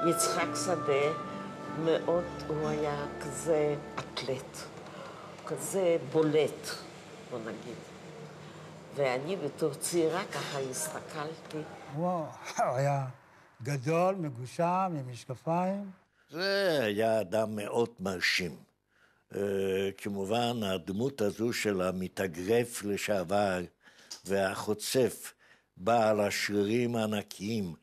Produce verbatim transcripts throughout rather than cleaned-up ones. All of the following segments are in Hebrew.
יצחק שדה מאוד, הוא היה כזה אתלט, כזה בולט, בוא נגיד. ואני בתור צעירה ככה הסתכלתי. הוא היה גדול, מגושם, עם משקפיים. זה היה אדם מאוד מרשים. כמובן, הדמות הזו של המתאגרף לשעבר והחוצף, בעל השרירים הענקיים,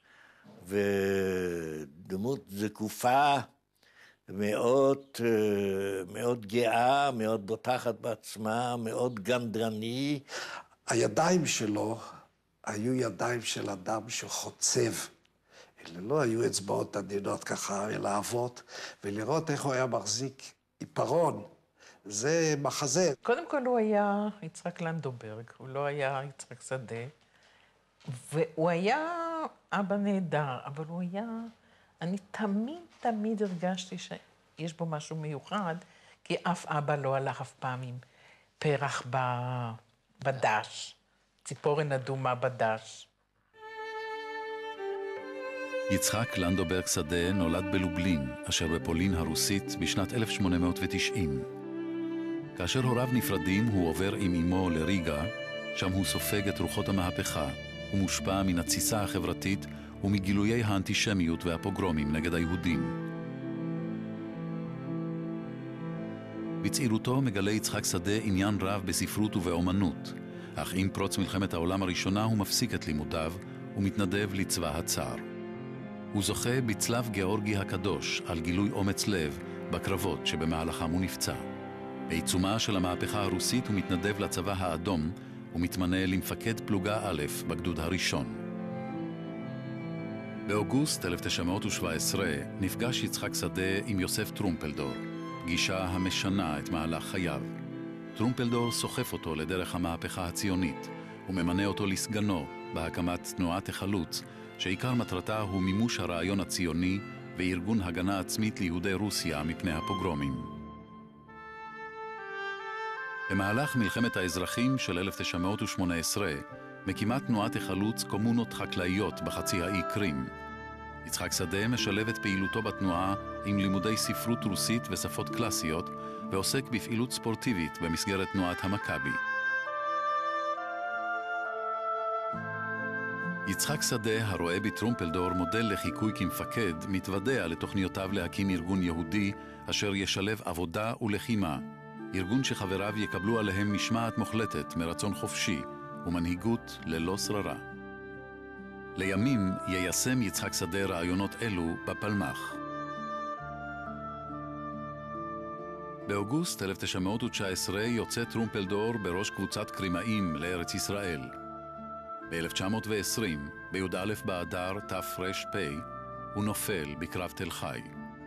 ודמות זקופה, מאוד, מאוד גאה, מאוד בוטחת בעצמה, מאוד גנדרני. הידיים שלו היו ידיים של אדם שחוצב. אלה לא היו אצבעות עדינות ככה, אלא אבות, ולראות איך הוא היה מחזיק עיפרון. זה מחזה. קודם כל הוא היה יצחק לנדוברג, הוא לא היה יצחק שדה, והוא היה אבא נהדר, אבל הוא היה... אני תמיד תמיד הרגשתי שיש בו משהו מיוחד, כי אף אבא לא הלך אף פעם עם פרח בדש, ציפורן אדומה בדש. יצחק לנדוברג שדה נולד בלובלין, אשר בפולין הרוסית, בשנת אלף שמונה מאות ותשעים. כאשר הוריו נפרדים, הוא עובר עם אמו לריגה, שם הוא סופג את רוחות המהפכה, הוא מושפע מן התסיסה החברתית ומגילויי האנטישמיות והפוגרומים נגד היהודים. בצעירותו מגלה יצחק שדה עניין רב בספרות ובאומנות, אך עם פרוץ מלחמת העולם הראשונה הוא מפסיק את לימודיו ומתנדב לצבא הצאר. הוא זוכה בצלב גאורגי הקדוש על גילוי אומץ לב בקרבות שבמהלכם הוא נפצע. בעיצומה של המהפכה הרוסית הוא מתנדב לצבא האדום ומתמנה למפקד פלוגה א' בגדוד הראשון. באוגוסט אלף תשע מאות שבע עשרה נפגש יצחק שדה עם יוסף טרומפלדור, פגישה המשנה את מהלך חייו. טרומפלדור סוחף אותו לדרך המהפכה הציונית וממנה אותו לסגנו בהקמת תנועת החלוץ, שעיקר מטרתה הוא מימוש הרעיון הציוני וארגון הגנה עצמית ליהודי רוסיה מפני הפוגרומים. במהלך מלחמת האזרחים של אלף תשע מאות שמונה עשרה מקימה תנועת החלוץ קומונות חקלאיות בחצי האי קרים. יצחק שדה משלב את פעילותו בתנועה עם לימודי ספרות רוסית ושפות קלאסיות ועוסק בפעילות ספורטיבית במסגרת תנועת המכבי. יצחק שדה, הרואה בטרומפלדור מודל לחיקוי כמפקד, מתוודע לתוכניותיו להקים ארגון יהודי אשר ישלב עבודה ולחימה, ארגון שחבריו יקבלו עליהם משמעת מוחלטת מרצון חופשי ומנהיגות ללא שררה. לימים יישם יצחק שדה רעיונות אלו בפלמ"ח. באוגוסט אלף תשע מאות תשע עשרה יוצא טרומפלדור בראש קבוצת קרימאים לארץ ישראל. ב-אלף תשע מאות ועשרים, בי"א באדר תר"פ, הוא נופל בקרב תל חי.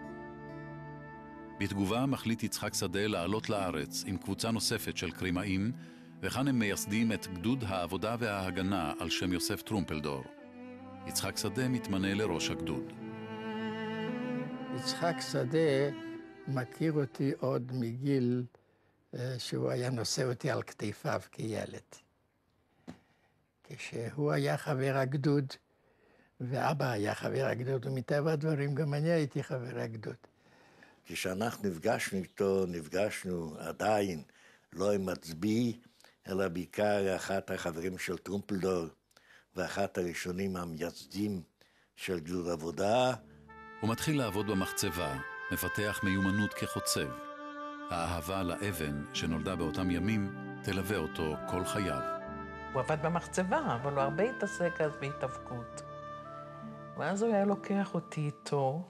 בתגובה מחליט יצחק שדה לעלות לארץ עם קבוצה נוספת של קרימאים, וכאן הם מייסדים את גדוד העבודה וההגנה על שם יוסף טרומפלדור. יצחק שדה מתמנה לראש הגדוד. יצחק שדה מכיר אותי עוד מגיל שהוא היה נושא אותי על כתפיו כילד. כשהוא היה חבר הגדוד, ואבא היה חבר הגדוד, ומטבע הדברים גם אני הייתי חבר הגדוד. כשאנחנו נפגשנו איתו, נפגשנו עדיין לא עם מצביא, אלא בעיקר אחת החברים של טרומפלדור, ואחת הראשונים המייסדים של גדוד עבודה. הוא מתחיל לעבוד במחצבה, מפתח מיומנות כחוצב. האהבה לאבן שנולדה באותם ימים תלווה אותו כל חייו. הוא עבד במחצבה, אבל הוא הרבה התעסק אז בהתאבקות. ואז הוא היה לוקח אותי איתו,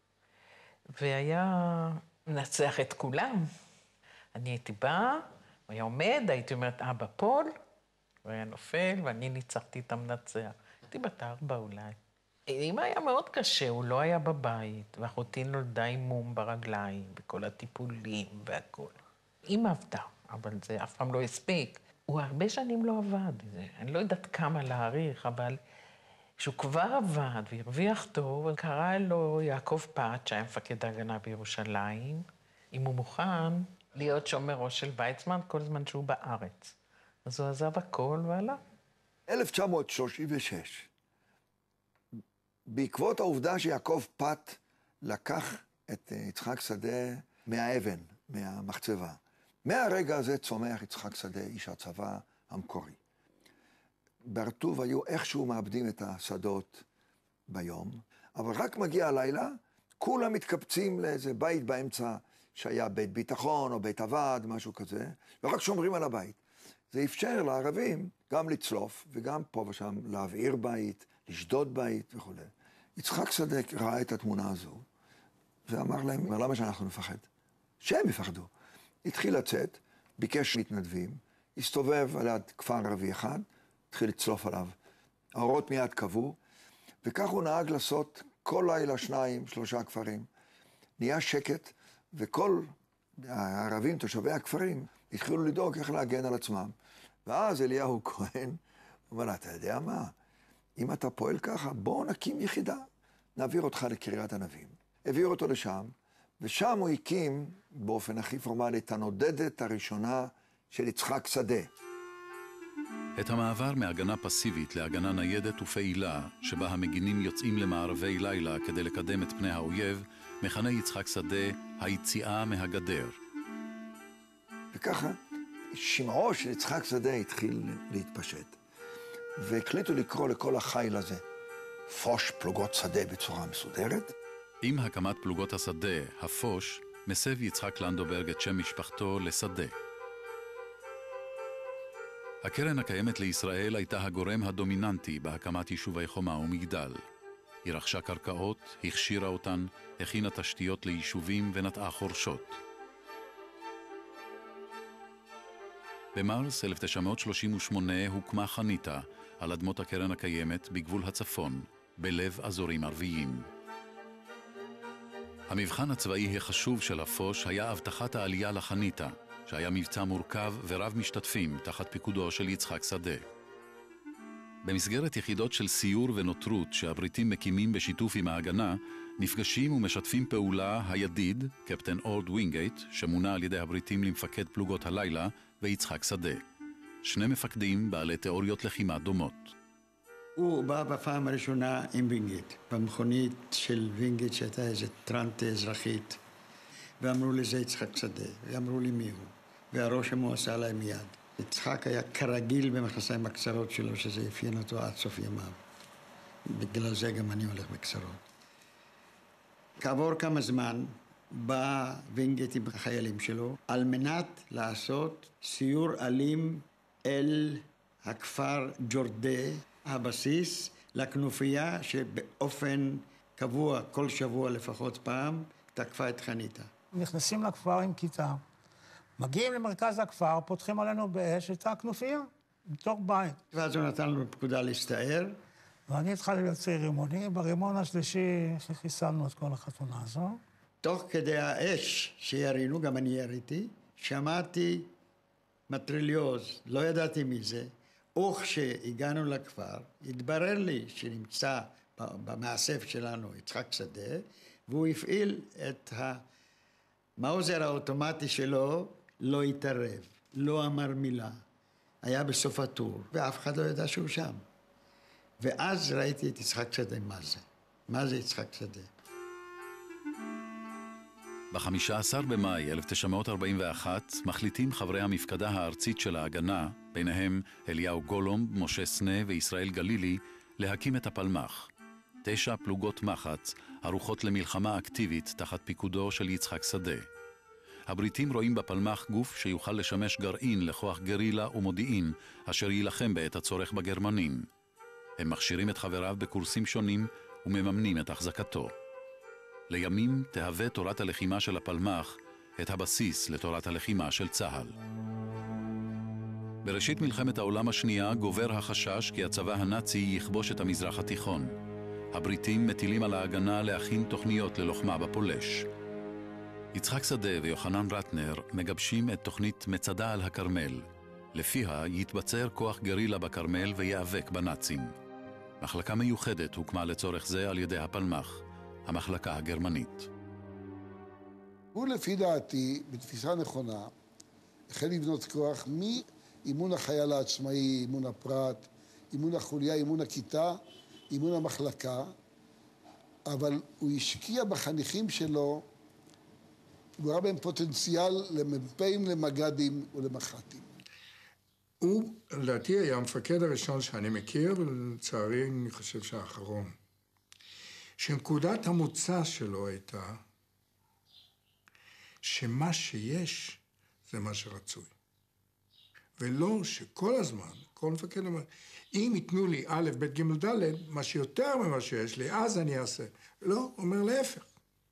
והיה מנצח את כולם. אני הייתי באה, הוא היה עומד, הייתי אומרת, אבא פול, הוא היה נופל, ואני ניצחתי את המנצח. הייתי בת ארבע אולי. אמא היה מאוד קשה, הוא לא היה בבית, ואחותי נולדה עם מום ברגליים, וכל הטיפולים והכל. אמא עבדה, אבל זה אף פעם לא הספיק. הוא הרבה שנים לא עבד, אני לא יודעת כמה להעריך, אבל שהוא כבר עבד והרוויח טוב, קרא לו יעקב פאט, שהיה מפקד ההגנה בירושלים, אם הוא מוכן להיות שומר ראש של ויצמן כל זמן שהוא בארץ. אז הוא עזב הכל ועלה. אלף תשע מאות שלושים ושש, בעקבות העובדה שיעקב פת לקח את יצחק שדה מהאבן, מהמחצבה. מהרגע הזה צומח יצחק שדה, איש הצבא המקורי. בהר-טוב היו איכשהו מאבדים את השדות ביום, אבל רק מגיע הלילה, כולם מתקבצים לאיזה בית באמצע, שהיה בית ביטחון או בית עבד, משהו כזה, ורק שומרים על הבית. זה אפשר לערבים גם לצלוף, וגם פה ושם להבעיר בית, לשדוד בית וכו'. יצחק שדה ראה את התמונה הזו, ואמר להם, למה שאנחנו נפחד? שהם יפחדו. התחיל לצאת, ביקש מתנדבים, הסתובב על יד כפר ערבי אחד, התחיל לצלוף עליו. האורות מיד קבעו, וכך הוא נהג לעשות כל לילה שניים, שלושה כפרים. נהיה שקט, וכל הערבים, תושבי הכפרים, התחילו לדאוג איך להגן על עצמם. ואז אליהו כהן אומר, אתה יודע מה? אם אתה פועל ככה, בואו נקים יחידה. נעביר אותך לקריית ענבים. העביר אותו לשם, ושם הוא הקים באופן הכי פורמלי את הנודדת הראשונה של יצחק שדה. את המעבר מהגנה פסיבית להגנה ניידת ופעילה, שבה המגינים יוצאים למערבי לילה כדי לקדם את פני האויב, מכנה יצחק שדה היציאה מהגדר. וככה שמעו של יצחק שדה התחיל להתפשט. והקליטו לקרוא לכל החיל הזה פוש פלוגות שדה בצורה מסודרת. עם הקמת פלוגות השדה, הפוש, מסב יצחק לנדוברג את שם משפחתו לשדה. הקרן הקיימת לישראל הייתה הגורם הדומיננטי בהקמת יישובי חומה ומגדל. היא רכשה קרקעות, הכשירה אותן, הכינה תשתיות ליישובים ונטעה חורשות. במרס אלף תשע מאות שלושים ושמונה הוקמה חניתה על אדמות הקרן הקיימת בגבול הצפון, בלב אזורים ערביים. המבחן הצבאי החשוב של הפוש היה הבטחת העלייה לחניתה, שהיה מבצע מורכב ורב משתתפים תחת פיקודו של יצחק שדה. במסגרת יחידות של סיור ונוטרות שהבריטים מקימים בשיתוף עם ההגנה, נפגשים ומשתפים פעולה הידיד, קפטן אורד ווינגייט, שמונה על ידי הבריטים למפקד פלוגות הלילה, ויצחק שדה. שני מפקדים בעלי תיאוריות לחימה דומות. הוא בא בפעם הראשונה עם וינגייט, במכונית של וינגייט שהייתה איזו טרנט אזרחית, ואמרו לי זה יצחק שדה, ואמרו לי מי הוא, והרושם הוא עשה להם מיד. יצחק היה כרגיל במכנסיים הקצרות שלו, שזה אפיין אותו עד סוף ימיו. בגלל זה גם אני הולך בקצרות. כעבור כמה זמן בא וינגייט עם החיילים שלו, על מנת לעשות סיור אלים אל הכפר ג'ורדה, הבסיס לכנופיה שבאופן קבוע, כל שבוע לפחות פעם, תקפה את חניתה. נכנסים לכפר עם כיתה, מגיעים למרכז הכפר, פותחים עלינו באש את הכנופיה, בתוך בית. ואז הוא נתן לנו פקודה להסתער. ואני התחלתי להוציא רימוני, ברימון השלישי חיסלנו את כל החתונה הזו. תוך כדי האש שירינו, גם אני יריתי, שמעתי מטריליוז, לא ידעתי מי זה, וכשהגענו לכפר, התברר לי שנמצא במאסף שלנו יצחק שדה, והוא הפעיל את המאוזר האוטומטי שלו, לא התערב, לא אמר מילה. היה בסוף הטור, ואף אחד לא ידע שהוא שם. ואז ראיתי את יצחק שדה, מה זה? מה זה יצחק שדה? ב-חמישה עשר במאי אלף תשע מאות ארבעים ואחת מחליטים חברי המפקדה הארצית של ההגנה, ביניהם אליהו גולומב, משה סנה וישראל גלילי, להקים את הפלמ"ח. תשע פלוגות מחץ ערוכות למלחמה אקטיבית תחת פיקודו של יצחק שדה. הבריטים רואים בפלמ"ח גוף שיוכל לשמש גרעין לכוח גרילה ומודיעין, אשר יילחם בעת הצורך בגרמנים. הם מכשירים את חבריו בקורסים שונים ומממנים את החזקתו. לימים תהווה תורת הלחימה של הפלמ"ח את הבסיס לתורת הלחימה של צה"ל. בראשית מלחמת העולם השנייה גובר החשש כי הצבא הנאצי יכבוש את המזרח התיכון. הבריטים מטילים על ההגנה להכין תוכניות ללוחמה בפולש. יצחק שדה ויוחנן רטנר מגבשים את תוכנית מצדה על הכרמל. לפיה יתבצר כוח גרילה בכרמל ויאבק בנאצים. מחלקה מיוחדת הוקמה לצורך זה על ידי הפלמ"ח, המחלקה הגרמנית. הוא לפי דעתי, בתפיסה נכונה, החל לבנות כוח מאימון החייל העצמאי, אימון הפרט, אימון החוליה, אימון הכיתה, אימון המחלקה, אבל הוא השקיע בחניכים שלו, הוא ראה בהם פוטנציאל למ"פים, למג"דים ולמח"טים. הוא, לדעתי, היה המפקד הראשון שאני מכיר, ולצערי אני חושב שהאחרון. שנקודת המוצא שלו הייתה שמה שיש זה מה שרצוי. ולא שכל הזמן, כל מפקד אומר, אם ייתנו לי א', ב', ג', ד', מה שיותר ממה שיש לי, אז אני אעשה. לא, אומר להפך.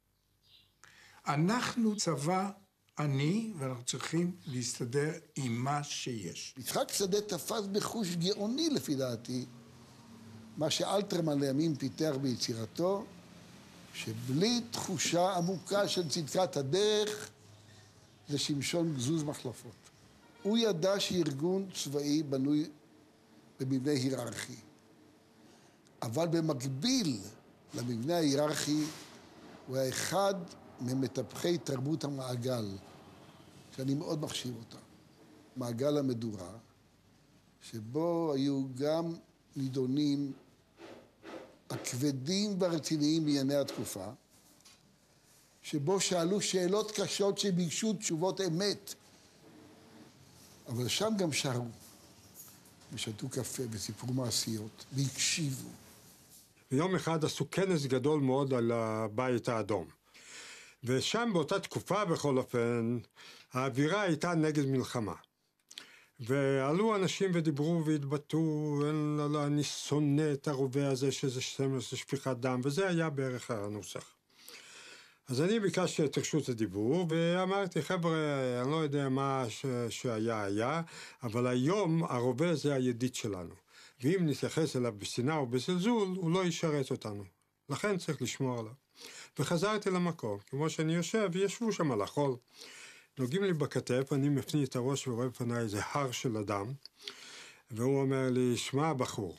אנחנו צבא עני, ואנחנו צריכים להסתדר עם מה שיש. יצחק שדה תפס בחוש גאוני לפי דעתי, מה שאלתרמן לימים פיתח ביצירתו, שבלי תחושה עמוקה של צדקת הדרך, זה שמשון גזוז מחלפות. הוא ידע שארגון צבאי בנוי במבנה היררכי. אבל במקביל למבנה ההיררכי, הוא היה אחד ממטפחי תרבות המעגל, שאני מאוד מחשיב אותה. מעגל המדורה, שבו היו גם נידונים הכבדים והרציניים בענייני התקופה, שבו שאלו שאלות קשות שביקשו תשובות אמת, אבל שם גם שרו, ושתו קפה וסיפרו מעשיות, והקשיבו. ויום אחד עשו כנס גדול מאוד על הבית האדום. ושם באותה תקופה, בכל אופן, האווירה הייתה נגד מלחמה. ועלו אנשים ודיברו והתבטאו, אני שונא את הרובה הזה שזה שפיכת דם, וזה היה בערך הנוסח. אז אני ביקשתי את רשות הדיבור, ואמרתי, חבר'ה, אני לא יודע מה ש... שהיה היה, אבל היום הרובה זה הידיד שלנו. ואם נתייחס אליו בשנאה או בזלזול, הוא לא ישרת אותנו. לכן צריך לשמור עליו. וחזרתי למקום, כמו שאני יושב, וישבו שם על החול. נוגעים לי בכתף, אני מפני את הראש ורואה בפני איזה הר של אדם, והוא אומר לי, שמע בחור,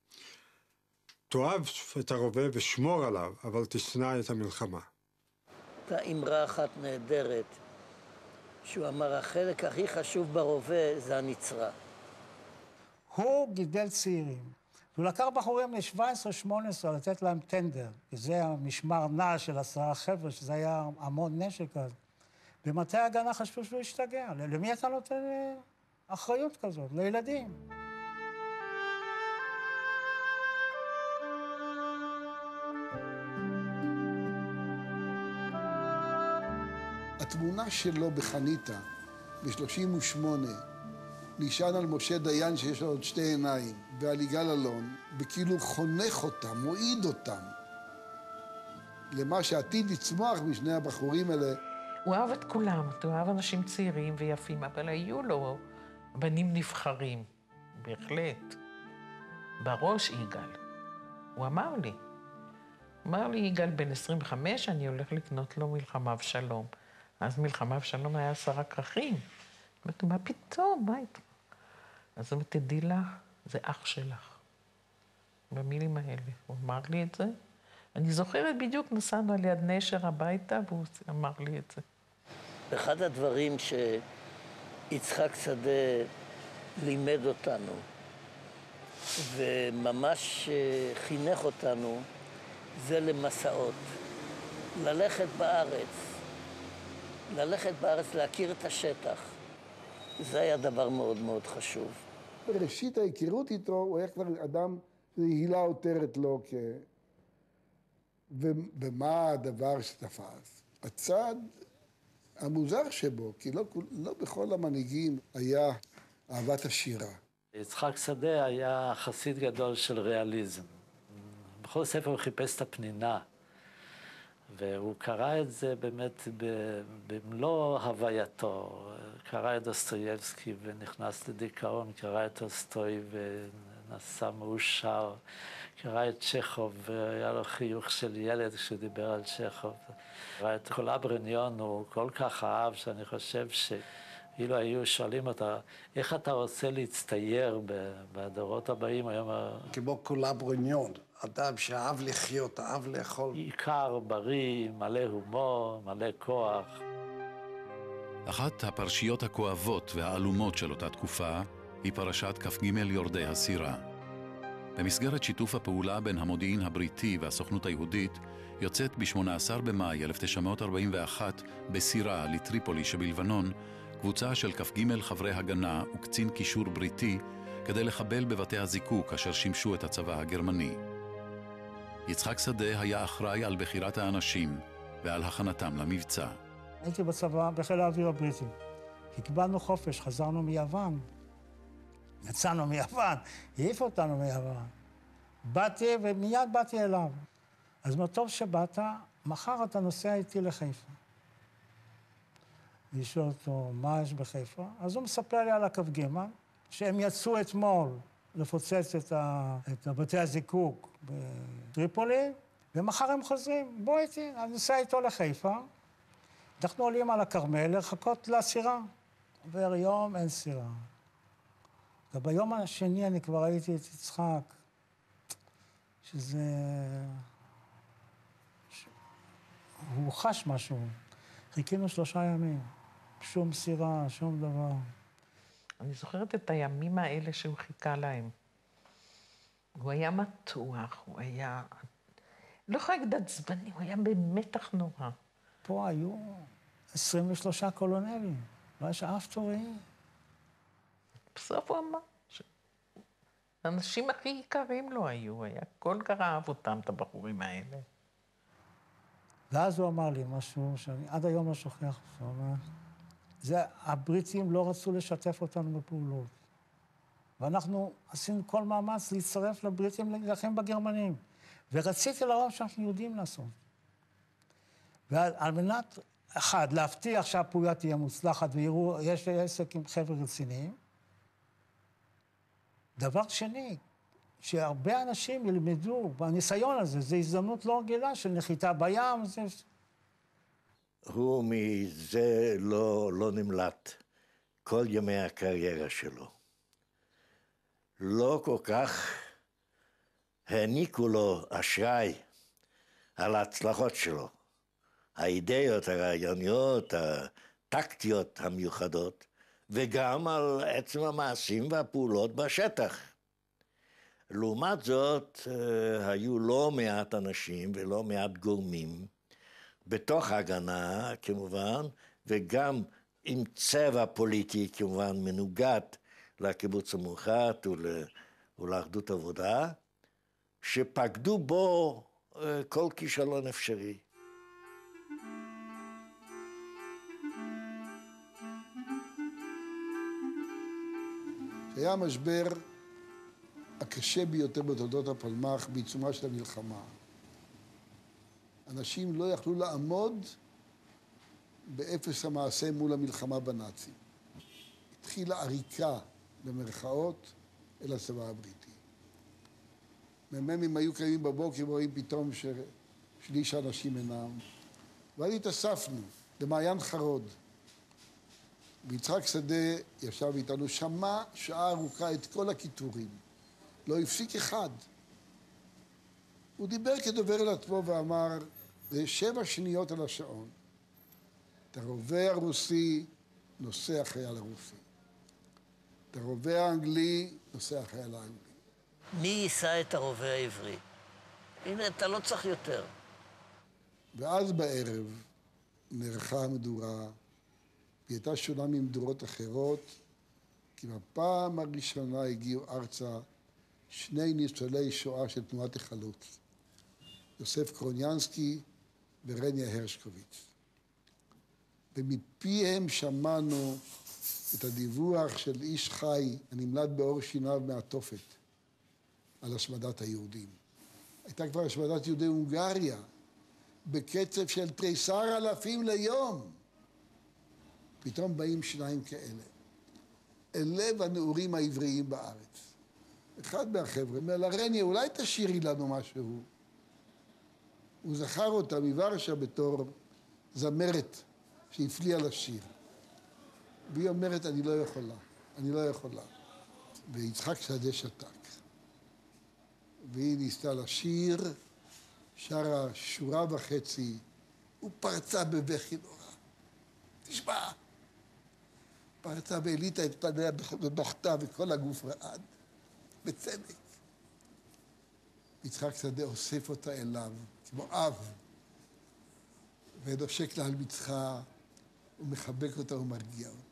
תאהב את הרובה ושמור עליו, אבל תשנא את המלחמה. הייתה אמרה אחת נהדרת, שהוא אמר, החלק הכי חשוב ברובה זה הנצרה. הוא גידל צעירים. הוא לקח בחורים ל-שבע עשרה שמונה עשרה לתת להם טנדר, כי זה המשמר נע של עשרה חבר'ה, שזה היה המון נשק אז. במטה ההגנה חשבו שהוא השתגע. למי אתה נותן אחריות כזאת? לילדים. התמונה שלו בחניתה, ב-שלושים ושמונה, נשען על משה דיין שיש לו עוד שתי עיניים, ועל יגאל אלון, וכאילו חונך אותם, מועיד אותם, למה שעתיד לצמוח בשני הבחורים האלה. הוא אהב את כולם, הוא אהב אנשים צעירים ויפים, אבל היו לו בנים נבחרים, בהחלט. בראש יגאל. הוא אמר לי, אמר לי, יגאל בן עשרים וחמש, אני הולך לקנות לו מלחמה ושלום. אז מלחמה ושלום היה עשרה כרכים. אמרתי, מה פתאום? מה איתו? אז אמרתי, תדעי לך, זה אח שלך. במילים האלה. הוא אמר לי את זה. אני זוכרת בדיוק, נסענו על יד נשר הביתה, והוא אמר לי את זה. אחד הדברים שיצחק שדה לימד אותנו, וממש חינך אותנו, זה למסעות. ללכת בארץ. ללכת בארץ, להכיר את השטח. זה היה דבר מאוד מאוד חשוב. בראשית ההיכרות איתו, הוא היה כבר אדם, הילה עותרת לו כ... ומה הדבר שתפס? הצד המוזר שבו, כי לא, לא בכל המנהיגים היה אהבת השירה. יצחק שדה היה חסיד גדול של ריאליזם. בכל ספר הוא חיפש את הפנינה, והוא קרא את זה באמת במלוא הווייתו. קרא את דוסטויבסקי ונכנס לדיכאון, קרא את טולסטוי ונסע מאושר, קרא את צ'כוב והיה לו חיוך של ילד כשהוא דיבר על צ'כוב. קרא את קולברניון, הוא כל כך אהב שאני חושב שאילו היו שואלים אותה, איך אתה רוצה להצטייר בדורות הבאים? היום... כמו קולברניון, אדם שאהב לחיות, אהב לאכול. עיקר, בריא, מלא הומור, מלא כוח. אחת הפרשיות הכואבות והעלומות של אותה תקופה היא פרשת כ"ג יורדי הסירה. במסגרת שיתוף הפעולה בין המודיעין הבריטי והסוכנות היהודית, יוצאת ב-שמונה עשר במאי אלף תשע מאות ארבעים ואחת בסירה לטריפולי שבלבנון, קבוצה של כ"ג חברי הגנה וקצין קישור בריטי כדי לחבל בבתי הזיקוק אשר שימשו את הצבא הגרמני. יצחק שדה היה אחראי על בחירת האנשים ועל הכנתם למבצע. הייתי בצבא בחיל האוויר הבריטי. קיבלנו חופש, חזרנו מיוון. יצאנו מיוון, העיף אותנו מיוון. באתי ומיד באתי אליו. אז מטוב שבאת, מחר אתה נוסע איתי לחיפה. לשאול אותו, מה יש בחיפה? אז הוא מספר לי על הכ"ג, שהם יצאו אתמול לפוצץ את, ה... את בתי הזיקוק בטריפולי, ומחר הם חוזרים. בוא איתי, אני נוסע איתו לחיפה. אנחנו עולים על הכרמל לחכות לסירה. עובר יום, אין סירה. וביום השני אני כבר ראיתי את יצחק, שזה... ש... הוא חש משהו. חיכינו שלושה ימים. שום סירה, שום דבר. אני זוכרת את הימים האלה שהוא חיכה להם. הוא היה מתוח, הוא היה... לא יכולה להגיד עצבני, הוא היה במתח נורא. פה היו עשרים ושלושה קולונלים. לא יש אף תורי. בסוף הוא אמר ש... האנשים הכי יקרים לו היו, היה כל כך אהב אותם, את הבחורים האלה. ואז הוא אמר לי משהו שאני עד היום לא שוכח. הוא אומר, זה, הבריטים לא רצו לשתף אותנו בפעולות. ואנחנו עשינו כל מאמץ להצטרף לבריטים להילחם בגרמנים. ורציתי לראות שאנחנו יודעים לעשות. ועל מנת, אחד, להבטיח שהפעולה תהיה מוצלחת ויראו, יש לי עסק עם חבר'ה רציניים. דבר שני, שהרבה אנשים ילמדו בניסיון הזה, זו הזדמנות לא רגילה של נחיתה בים. זה... הוא מזה לא, לא נמלט כל ימי הקריירה שלו. לא כל כך העניקו לו אשראי על ההצלחות שלו. האידאות, הרעיוניות, הטקטיות המיוחדות, וגם על עצם המעשים והפעולות בשטח. לעומת זאת, היו לא מעט אנשים ולא מעט גורמים, בתוך ההגנה כמובן, וגם עם צבע פוליטי כמובן מנוגד לקיבוץ המאוחד ולאחדות עבודה, שפקדו בו כל כישלון אפשרי. היה המשבר הקשה ביותר בתולדות הפלמ"ח בעיצומה של המלחמה. אנשים לא יכלו לעמוד באפס המעשה מול המלחמה בנאצים. התחילה עריקה, במרכאות, אל הצבא הבריטי. מ"מים היו קיימים בבוקר ורואים פתאום ששליש האנשים אינם. ואז התאספנו למעיין חרוד. ויצחק שדה ישב איתנו, שמע שעה ארוכה את כל הכיתורים. לא הפסיק אחד. הוא דיבר כדובר אל עצמו ואמר, זה שבע שניות על השעון. את הרובה הרוסי נוסע החייל הרוסי. את הרובה האנגלי נוסע החייל האנגלי. מי יישא את הרובה העברי? הנה, אתה לא צריך יותר. ואז בערב נערכה המדורה, והיא הייתה שונה ממדורות אחרות, כי בפעם הראשונה הגיעו ארצה שני ניצולי שואה של תנועת החלוץ, יוסף קרוניאנסקי ורניה הרשקוביץ. ומפיהם שמענו את הדיווח של איש חי הנמלט באור שיניו מהתופת על השמדת היהודים. הייתה כבר השמדת יהודי הונגריה בקצב של תריסר אלפים ליום. פתאום באים שניים כאלה, אל לב הנעורים העבריים בארץ. אחד מהחבר'ה אומר לה, רניה, אולי תשאירי לנו משהו. הוא זכר אותה מוורשה בתור זמרת שהפליאה לשיר. והיא אומרת, אני לא יכולה, אני לא יכולה. ויצחק שדה שתק. והיא ניסתה לשיר, שרה שורה וחצי, ופרצה בבכי נורא. תשמע, פרצה והעליתה את פניה ובכתה וכל הגוף רעד, בצדק. יצחק שדה אוסף אותה אליו, כמו אב, ונושק לה על מצחה, ומחבק אותה ומרגיע אותה.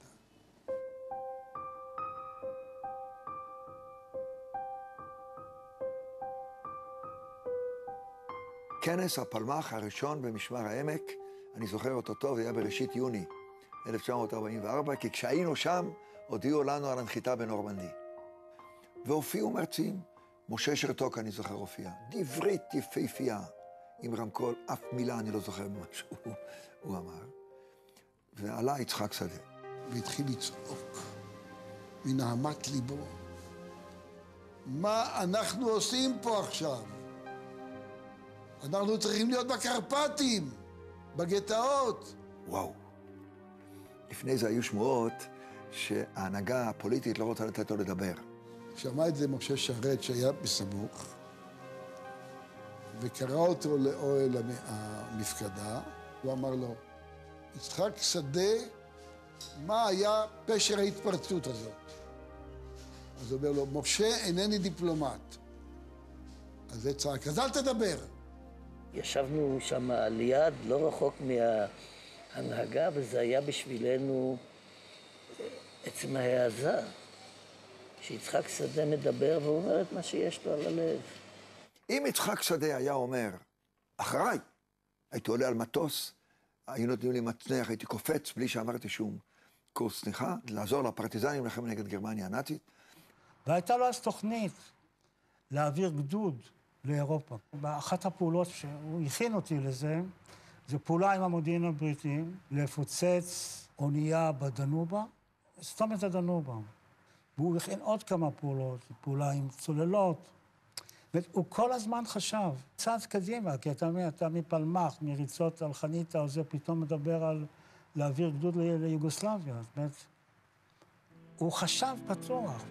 כנס הפלמ"ח הראשון במשמר העמק, אני זוכר אותו טוב, זה היה בראשית יוני אלף תשע מאות ארבעים וארבע, כי כשהיינו שם, הודיעו לנו על הנחיתה בנורמנדי. והופיעו מרצים, משה שרתוק, אני זוכר, הופיע, דברית יפהפייה, עם רמקול, אף מילה אני לא זוכר מה שהוא הוא אמר. ועלה יצחק שדה. והתחיל לצעוק מנהמת ליבו. מה אנחנו עושים פה עכשיו? אנחנו צריכים להיות בקרפטים, בגטאות. וואו. לפני זה היו שמועות שההנהגה הפוליטית לא רוצה לתת לו לדבר. שמע את זה משה שרת שהיה בסמוך, וקרא אותו לאוהל המפקדה, הוא אמר לו, יצחק שדה, מה היה פשר ההתפרצות הזאת? אז הוא אומר לו, משה אינני דיפלומט. אז זה צעק, אז אל תדבר. ישבנו שם ליד, לא רחוק מההנהגה, וזה היה בשבילנו עצם ההעזה. שיצחק שדה מדבר והוא אומר את מה שיש לו על הלב. אם יצחק שדה היה אומר, אחריי, הייתי עולה על מטוס, היו נותנים לי מצנח, הייתי קופץ בלי שאמרתי שום קורס צניחה, לעזור לפרטיזנים לכם נגד גרמניה הנאצית. והייתה לו אז תוכנית להעביר גדוד לאירופה. באחת הפעולות שהוא הכין אותי לזה, זו פעולה עם המודיעין הבריטי, לפוצץ אונייה בדנובה, סתום את הדנובה. והוא הכין עוד כמה פעולות, פעולה עם צוללות. והוא כל הזמן חשב, צעד קדימה, כי אתה, אתה מפלמ"ח, מריצות על חניתה, או זה פתאום מדבר על להעביר גדוד ל, ליוגוסלביה. זאת אומרת, הוא חשב פתוח.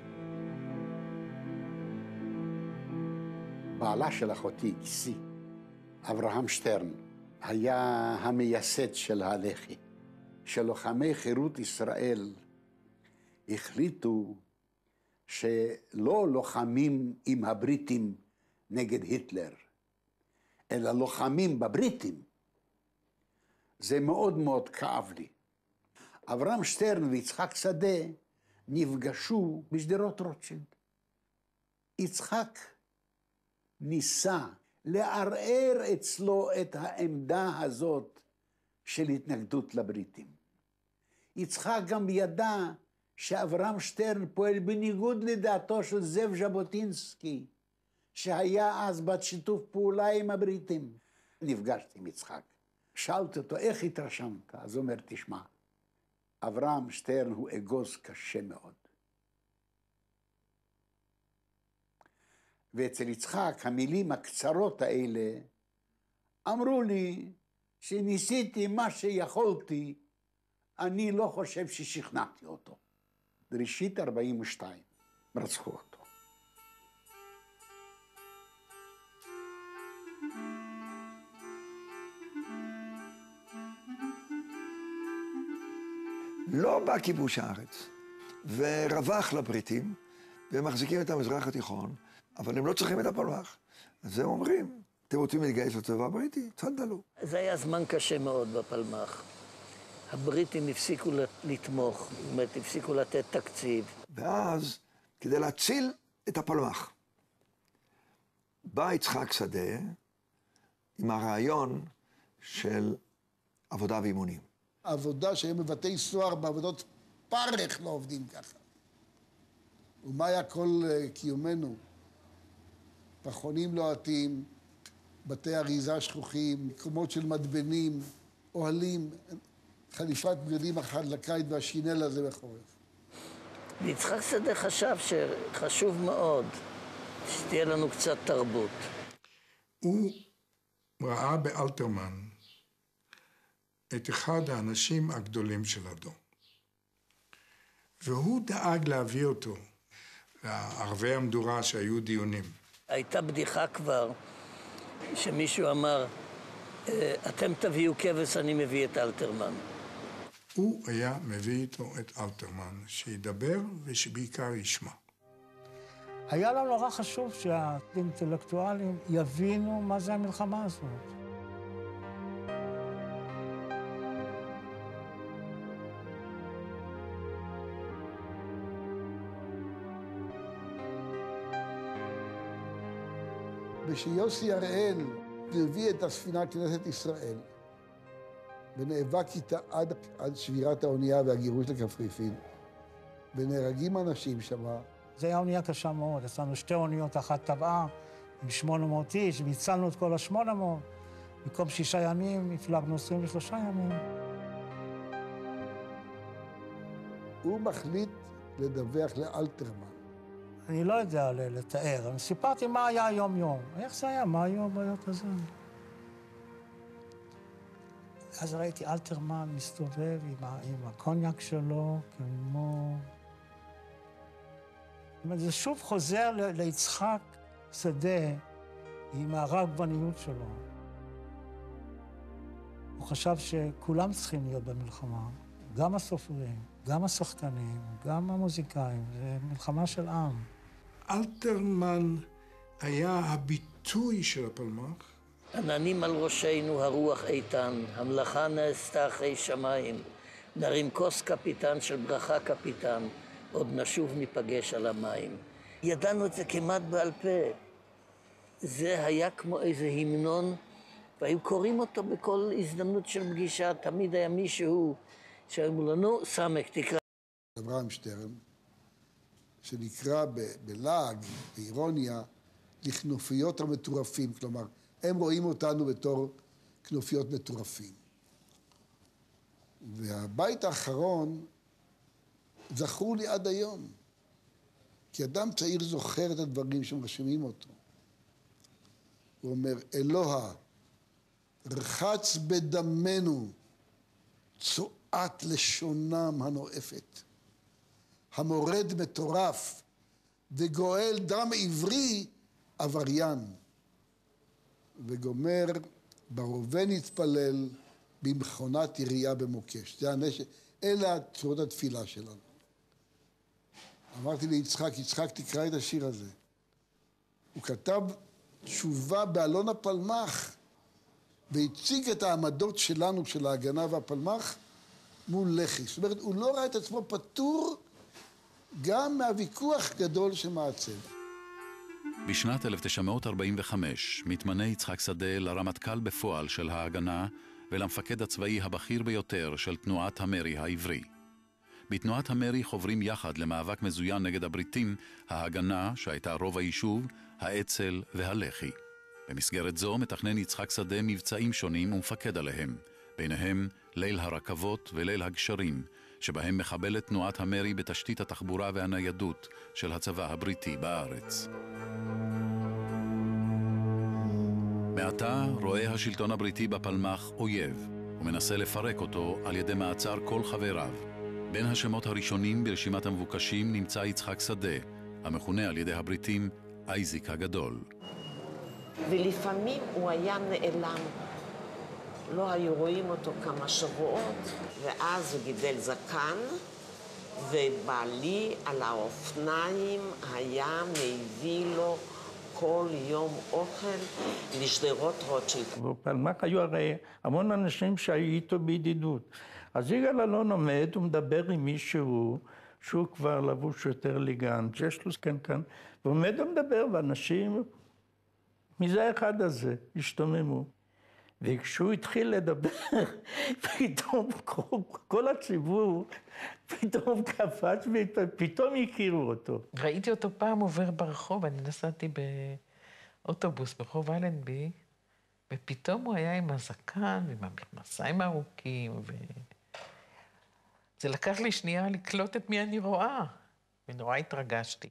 בעלה של אחותי, גיסי, אברהם שטרן, היה המייסד של הלח"י. שלוחמי חירות ישראל החליטו שלא לוחמים עם הבריטים נגד היטלר, אלא לוחמים בבריטים. זה מאוד מאוד כאב לי. אברהם שטרן ויצחק שדה נפגשו בשדרות רוטשילד. יצחק ניסה לערער אצלו את העמדה הזאת של התנגדות לבריטים. יצחק גם ידע שאברהם שטרן פועל בניגוד לדעתו של זאב ז'בוטינסקי, שהיה אז בת שיתוף פעולה עם הבריטים. נפגשתי עם יצחק. שאלתי אותו, איך התרשמת? אז הוא אומר, תשמע, אברהם שטרן הוא אגוז קשה מאוד. ואצל יצחק, המילים הקצרות האלה אמרו לי שניסיתי מה שיכולתי, אני לא חושב ששכנעתי אותו. בראשית ארבעים ושתיים, רצחו אותו. לא בא כיבוש הארץ, ורווח לבריטים, והם מחזיקים את המזרח התיכון, אבל הם לא צריכים את הפלמ"ח. אז הם אומרים, אתם רוצים להתגייס לצבא הבריטי? תפדלו. זה היה זמן קשה מאוד בפלמ"ח. הבריטים הפסיקו לתמוך, זאת אומרת, הפסיקו לתת תקציב. ואז, כדי להציל את הפלמ"ח, בא יצחק שדה עם הרעיון של עבודה ואימונים. עבודה שהם בבתי סוהר, בעבודות פרך לא עובדים ככה. ומה היה כל uh, קיומנו? פחונים לוהטים, בתי אריזה שכוחים, מקומות של מדבנים, אוהלים, חליפת בגדים אחת לקיץ והשינל הזה בחורף. ויצחק שדה חשב שחשוב מאוד שתהיה לנו קצת תרבות. הוא ראה באלתרמן את אחד האנשים הגדולים של הדור. והוא דאג להביא אותו לערבי המדורה שהיו דיונים. הייתה בדיחה כבר שמישהו אמר, אתם תביאו כבש, אני מביא את אלתרמן. הוא היה מביא איתו את אלתרמן, שידבר ושבעיקר ישמע. היה לו נורא חשוב שהאינטלקטואלים יבינו מה זה המלחמה הזאת. ושיוסי הראל הביא את הספינה כנסת ישראל, ונאבק איתה עד, עד שבירת האונייה והגירוש לקפריסין, ונהרגים אנשים שמה. זו הייתה אונייה קשה מאוד, יצאנו שתי אוניות, אחת טבעה עם שמונה מאות איש, והצלנו את כל ה-שמונה מאות. במקום שישה ימים, הפלגנו עשרים ושלושה ימים. הוא מחליט לדווח לאלתרמן. אני לא יודע לתאר, אני סיפרתי מה היה היום-יום. איך זה היה? מה היו הבעיות הזה? אז ראיתי אלתרמן מסתובב עם, ה- עם הקוניאק שלו, כמו... זאת אומרת, זה שוב חוזר ל- ליצחק שדה עם הרבניות שלו. הוא חשב שכולם צריכים להיות במלחמה, גם הסופרים, גם השחקנים, גם המוזיקאים, זה מלחמה של עם. אלתרמן היה הביטוי של הפלמ"ח. עננים על ראשנו, הרוח איתן, המלאכה נעשתה אחרי שמיים, נרים כוס קפיטן של ברכה קפיטן, עוד נשוב ניפגש על המים. ידענו את זה כמעט בעל פה. זה היה כמו איזה המנון, והיו קוראים אותו בכל הזדמנות של פגישה. תמיד היה מישהו שאמרו לנו, סמק, תקרא. אברהם שטרן, שנקרא ב- בלעג, באירוניה, לכנופיות המטורפים. כלומר, הם רואים אותנו בתור כנופיות מטורפים. והבית האחרון זכור לי עד היום, כי אדם צעיר זוכר את הדברים שמרשימים אותו. הוא אומר, אלוה, רחץ בדמנו צועת לשונם הנואפת, המורד מטורף וגואל דם עברי עבריין, וגומר ברובה נתפלל במכונת ירייה במוקש. זה הנשק, אלה צורות התפילה שלנו. אמרתי ליצחק, יצחק תקרא את השיר הזה. הוא כתב תשובה באלון הפלמ"ח, והציג את העמדות שלנו, של ההגנה והפלמ"ח, מול לח"י. זאת אומרת, הוא לא ראה את עצמו פטור גם מהוויכוח גדול שמעצב. בשנת אלף תשע מאות ארבעים וחמש מתמנה יצחק שדה לרמטכ"ל בפועל של ההגנה ולמפקד הצבאי הבכיר ביותר של תנועת המרי העברי. בתנועת המרי חוברים יחד למאבק מזוין נגד הבריטים, ההגנה, שהייתה רוב היישוב, האצ"ל והלח"י. במסגרת זו מתכנן יצחק שדה מבצעים שונים ומפקד עליהם, ביניהם ליל הרכבות וליל הגשרים, שבהם מחבלת תנועת המרי בתשתית התחבורה והניידות של הצבא הבריטי בארץ. מעתה רואה השלטון הבריטי בפלמ"ח אויב, ומנסה לפרק אותו על ידי מעצר כל חבריו. בין השמות הראשונים ברשימת המבוקשים נמצא יצחק שדה, המכונה על ידי הבריטים אייזיק הגדול. ולפעמים הוא היה נעלם. לא היו רואים אותו כמה שבועות, ואז הוא גידל זקן, ובעלי על האופניים היה מביא לו כל יום אוכל לשדרות רוטשילד. בפלמ"ח היו הרי המון אנשים שהיו איתו בידידות. אז יגאל אלון עומד ומדבר עם מישהו שהוא כבר לבוש יותר ליגנט, שיש לו קנקן, ועומד ומדבר, ואנשים מזה האחד הזה השתוממו. וכשהוא התחיל לדבר, פתאום כל, כל הציבור פתאום קפץ ופתאום הכירו אותו. ראיתי אותו פעם עובר ברחוב, אני נסעתי באוטובוס ברחוב אלנבי, ופתאום הוא היה עם הזקן ועם המכנסיים הארוכים, ו... זה לקח לי שנייה לקלוט את מי אני רואה, ונורא התרגשתי.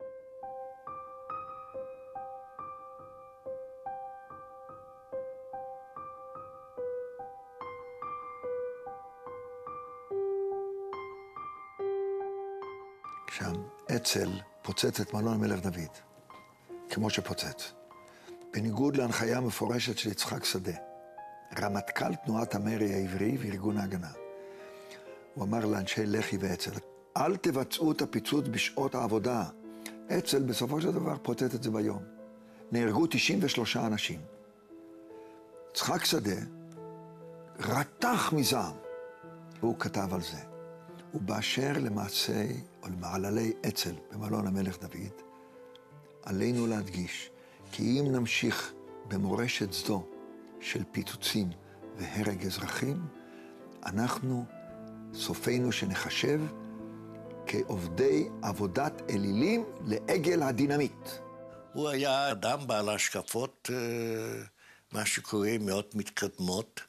כשהאצ"ל פוצץ את מלון מלך דוד, כמו שפוצץ, בניגוד להנחיה מפורשת של יצחק שדה, רמטכ"ל תנועת המרי העברי וארגון ההגנה, הוא אמר לאנשי לח"י ואצ"ל, אל תבצעו את הפיצוץ בשעות העבודה, אצ"ל בסופו של דבר פוצץ את זה ביום. נהרגו תשעים ושלושה אנשים. יצחק שדה רתח מזעם, והוא כתב על זה. ובאשר למעשי או למעללי אצ"ל במלון המלך דוד, עלינו להדגיש כי אם נמשיך במורשת זו של פיצוצים והרג אזרחים, אנחנו סופנו שנחשב כעובדי עבודת אלילים לעגל הדינמיט. הוא היה אדם בעל השקפות, מה שקוראים, מאוד מתקדמות.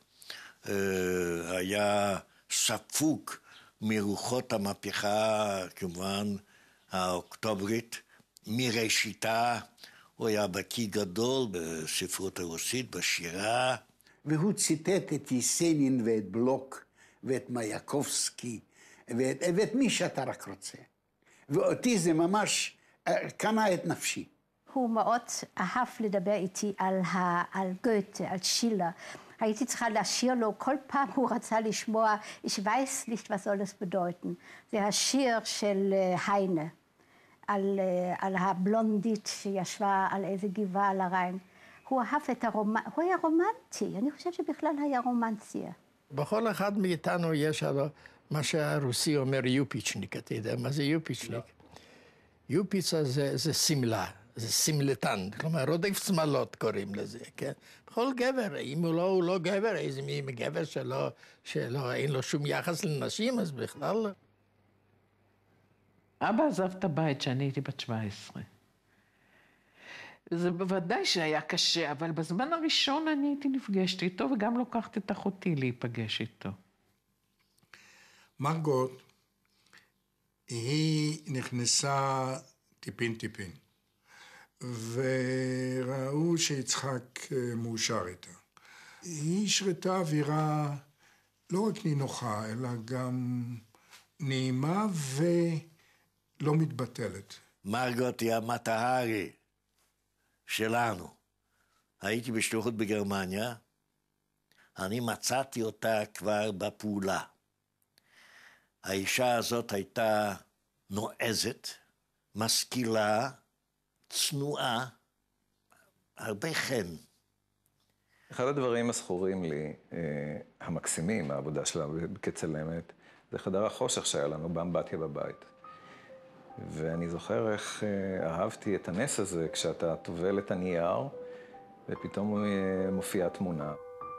היה ספוג מרוחות המהפכה, כמובן, האוקטוברית, מראשיתה. הוא היה בקיא גדול בספרות הרוסית, בשירה. והוא ציטט את יסנין ואת בלוק ואת מייקובסקי ואת, ואת מי שאתה רק רוצה. ואותי זה ממש קנה את נפשי. הוא מאוד אהב לדבר איתי על, ה, על גוטה, על שילר. הייתי צריכה להשאיר לו, כל פעם הוא רצה לשמוע, ich weiß nicht, was soll das bedeuten. זה השיר של היינה, על, על הבלונדית שישבה על איזה גבעה על הריין. הוא אהב את הרומנ... הוא היה רומנטי, אני חושבת שבכלל היה רומנטיה. בכל אחד מאיתנו יש מה שהרוסי אומר יופיצ'ניק, אתה יודע מה זה יופיצ'ניק? יופיצה זה, זה סמלה. זה סמלתן, כלומר, רודף שמלות קוראים לזה, כן? בכל גבר, אם הוא לא, הוא לא גבר, איזה מי גבר שלא, שלא, אין לו שום יחס לנשים, אז בכלל לא. אבא עזב את הבית כשאני הייתי בת שבע עשרה. זה בוודאי שהיה קשה, אבל בזמן הראשון אני הייתי נפגשת איתו, וגם לוקחת את אחותי להיפגש איתו. מרגוט, היא נכנסה טיפין טיפין. וראו שיצחק מאושר איתה. היא השרתה אווירה לא רק נינוחה, אלא גם נעימה ולא מתבטלת. מרגוט היא המטהרי שלנו. הייתי בשליחות בגרמניה, אני מצאתי אותה כבר בפעולה. האישה הזאת הייתה נועזת, משכילה, צנועה, הרבה חן. אחד הדברים הזכורים לי, אה, המקסימים, העבודה שלה כצלמת, זה חדר החושך שהיה לנו באמבטיה בבית. ואני זוכר איך אה, אהבתי את הנס הזה כשאתה טובל את הנייר, ופתאום אה, מופיעה תמונה.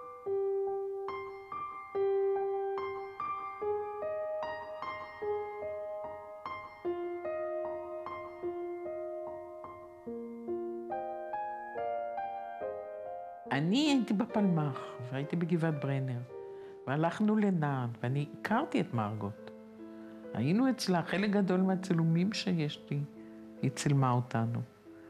אני הייתי בפלמח, והייתי בגבעת ברנר, והלכנו לנען, ואני הכרתי את מרגוט. היינו אצלה, חלק גדול מהצילומים שיש לי, היא צילמה אותנו.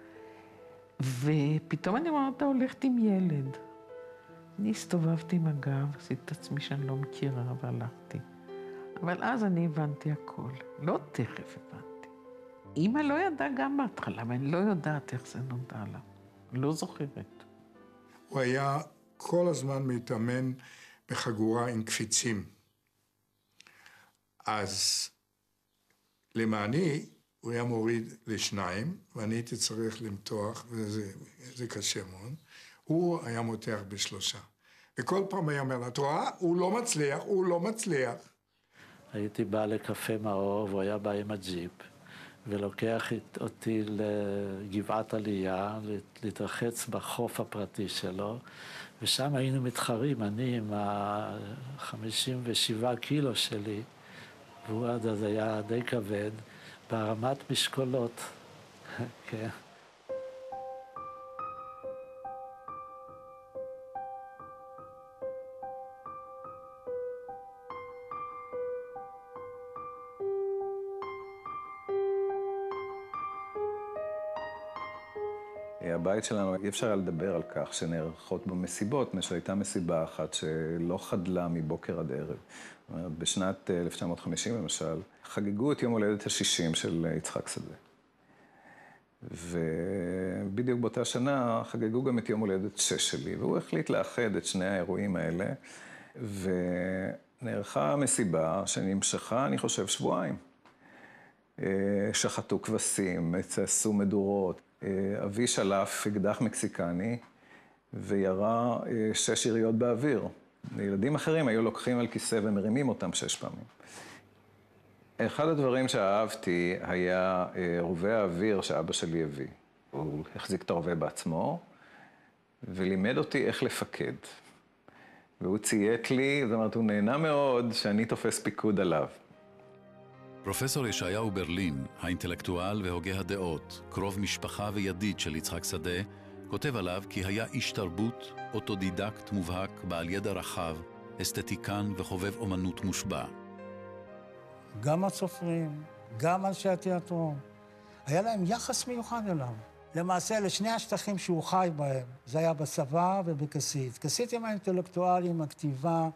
ופתאום אני אומרת, אתה הולכת עם ילד. אני הסתובבתי עם הגב, עשיתי את עצמי שאני לא מכירה, והלכתי. אבל אז אני הבנתי הכל, לא תכף הבנתי. אמא לא ידעה גם בהתחלה, ואני לא יודעת איך זה נודע לה. לא זוכרת. הוא היה כל הזמן מתאמן בחגורה עם קפיצים. אז למעני הוא היה מוריד לשניים, ואני הייתי צריך למתוח, וזה קשה מאוד. הוא היה מותח בשלושה. וכל פעם היה אומר, את רואה? הוא לא מצליח, הוא לא מצליח. הייתי בא לקפה מאור, והוא היה בא עם הג'יפ, ולוקח אותי לגבעת עלייה, להתרחץ בחוף הפרטי שלו, ושם היינו מתחרים, אני עם ה-חמישים ושבעה קילו שלי, והוא עד אז היה די כבד, בהרמת משקולות, כן. הבית שלנו, אי אפשר היה לדבר על כך שנערכות במסיבות, מה שהייתה מסיבה אחת שלא חדלה מבוקר עד ערב. זאת אומרת, בשנת אלף תשע מאות וחמישים למשל, חגגו את יום הולדת ה-שישים של יצחק שדה. ובדיוק באותה שנה חגגו גם את יום הולדת שש שלי, והוא החליט לאחד את שני האירועים האלה, ונערכה מסיבה שנמשכה, אני חושב, שבועיים. שחטו כבשים, עשו מדורות. אבי שלף אקדח מקסיקני וירה שש יריות באוויר. ילדים אחרים היו לוקחים על כיסא ומרימים אותם שש פעמים. אחד הדברים שאהבתי היה רובה האוויר שאבא שלי הביא. הוא החזיק את הרובה בעצמו ולימד אותי איך לפקד. והוא ציית לי, זאת אומרת, הוא נהנה מאוד שאני תופס פיקוד עליו. פרופסור ישעיהו ברלין, האינטלקטואל והוגה הדעות, קרוב משפחה וידיד של יצחק שדה, כותב עליו כי היה איש תרבות, אוטודידקט מובהק, בעל ידע רחב, אסתטיקן וחובב אומנות מושבע. גם הסופרים, גם אנשי התיאטרון, היה להם יחס מיוחד אליו. למעשה, לשני השטחים שהוא חי בהם, זה היה בצבא ובכסית. כסית עם האינטלקטואלים, הכתיבה,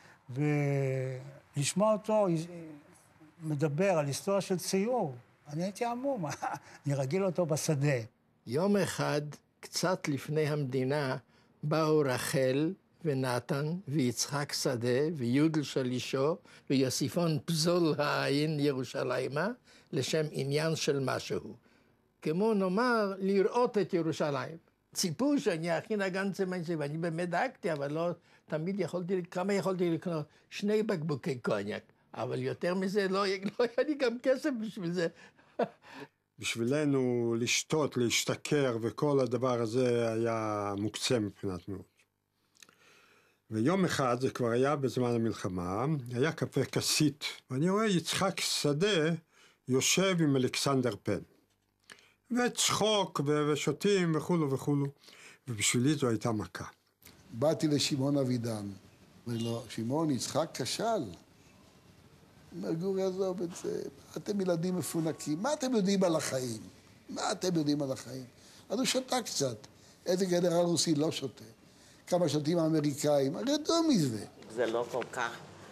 ולשמוע אותו מדבר על היסטוריה של ציור. אני הייתי עמום, אני רגיל אותו בשדה. יום אחד, קצת לפני המדינה, באו רחל ונתן ויצחק שדה ויודל שלישו ויוסיפון פזול העין ירושלימה לשם עניין של משהו. כמו נאמר, לראות את ירושלים. ציפו שאני אכין הגנצה מנסה, ואני באמת דאגתי, אבל לא תמיד יכולתי, כמה יכולתי לקנות? שני בקבוקי קוניאק. אבל יותר מזה, לא, לא היה לי גם כסף בשביל זה. בשבילנו לשתות, להשתכר, וכל הדבר הזה היה מוקצה מבחינת מאוד. ויום אחד, זה כבר היה בזמן המלחמה, היה קפה כסית, ואני רואה יצחק שדה יושב עם אלכסנדר פן. וצחוק ושותים וכולו וכולו, ובשבילי זו הייתה מכה. באתי לשמעון אבידן, ולא, שמעון, יצחק כשל. אומר, גורי, עזוב את זה, אתם ילדים מפונקים, מה אתם יודעים על החיים? מה אתם יודעים על החיים? אז הוא שותה קצת. איזה גנרל רוסי לא שותה. כמה שותים האמריקאים, רדו מזה. זה לא כל כך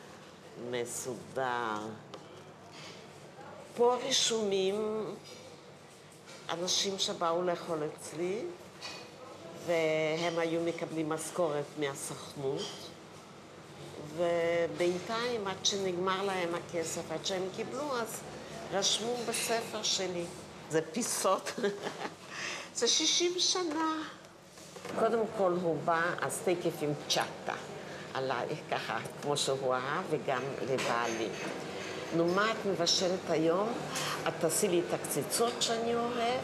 מסודר. פה רשומים אנשים שבאו לאכול אצלי, והם היו מקבלים משכורת מהסוכנות, ובינתיים עד שנגמר להם הכסף, עד שהם קיבלו, אז רשמו בספר שלי. זה פיסות, זה שישים שנה. קודם כל הוא בא, אז תקף עם צ'אטה, עליי ככה, כמו שהוא אהב, וגם לבעלי. נו, מה את מבשלת היום? את תעשי לי את הקציצות שאני אוהב.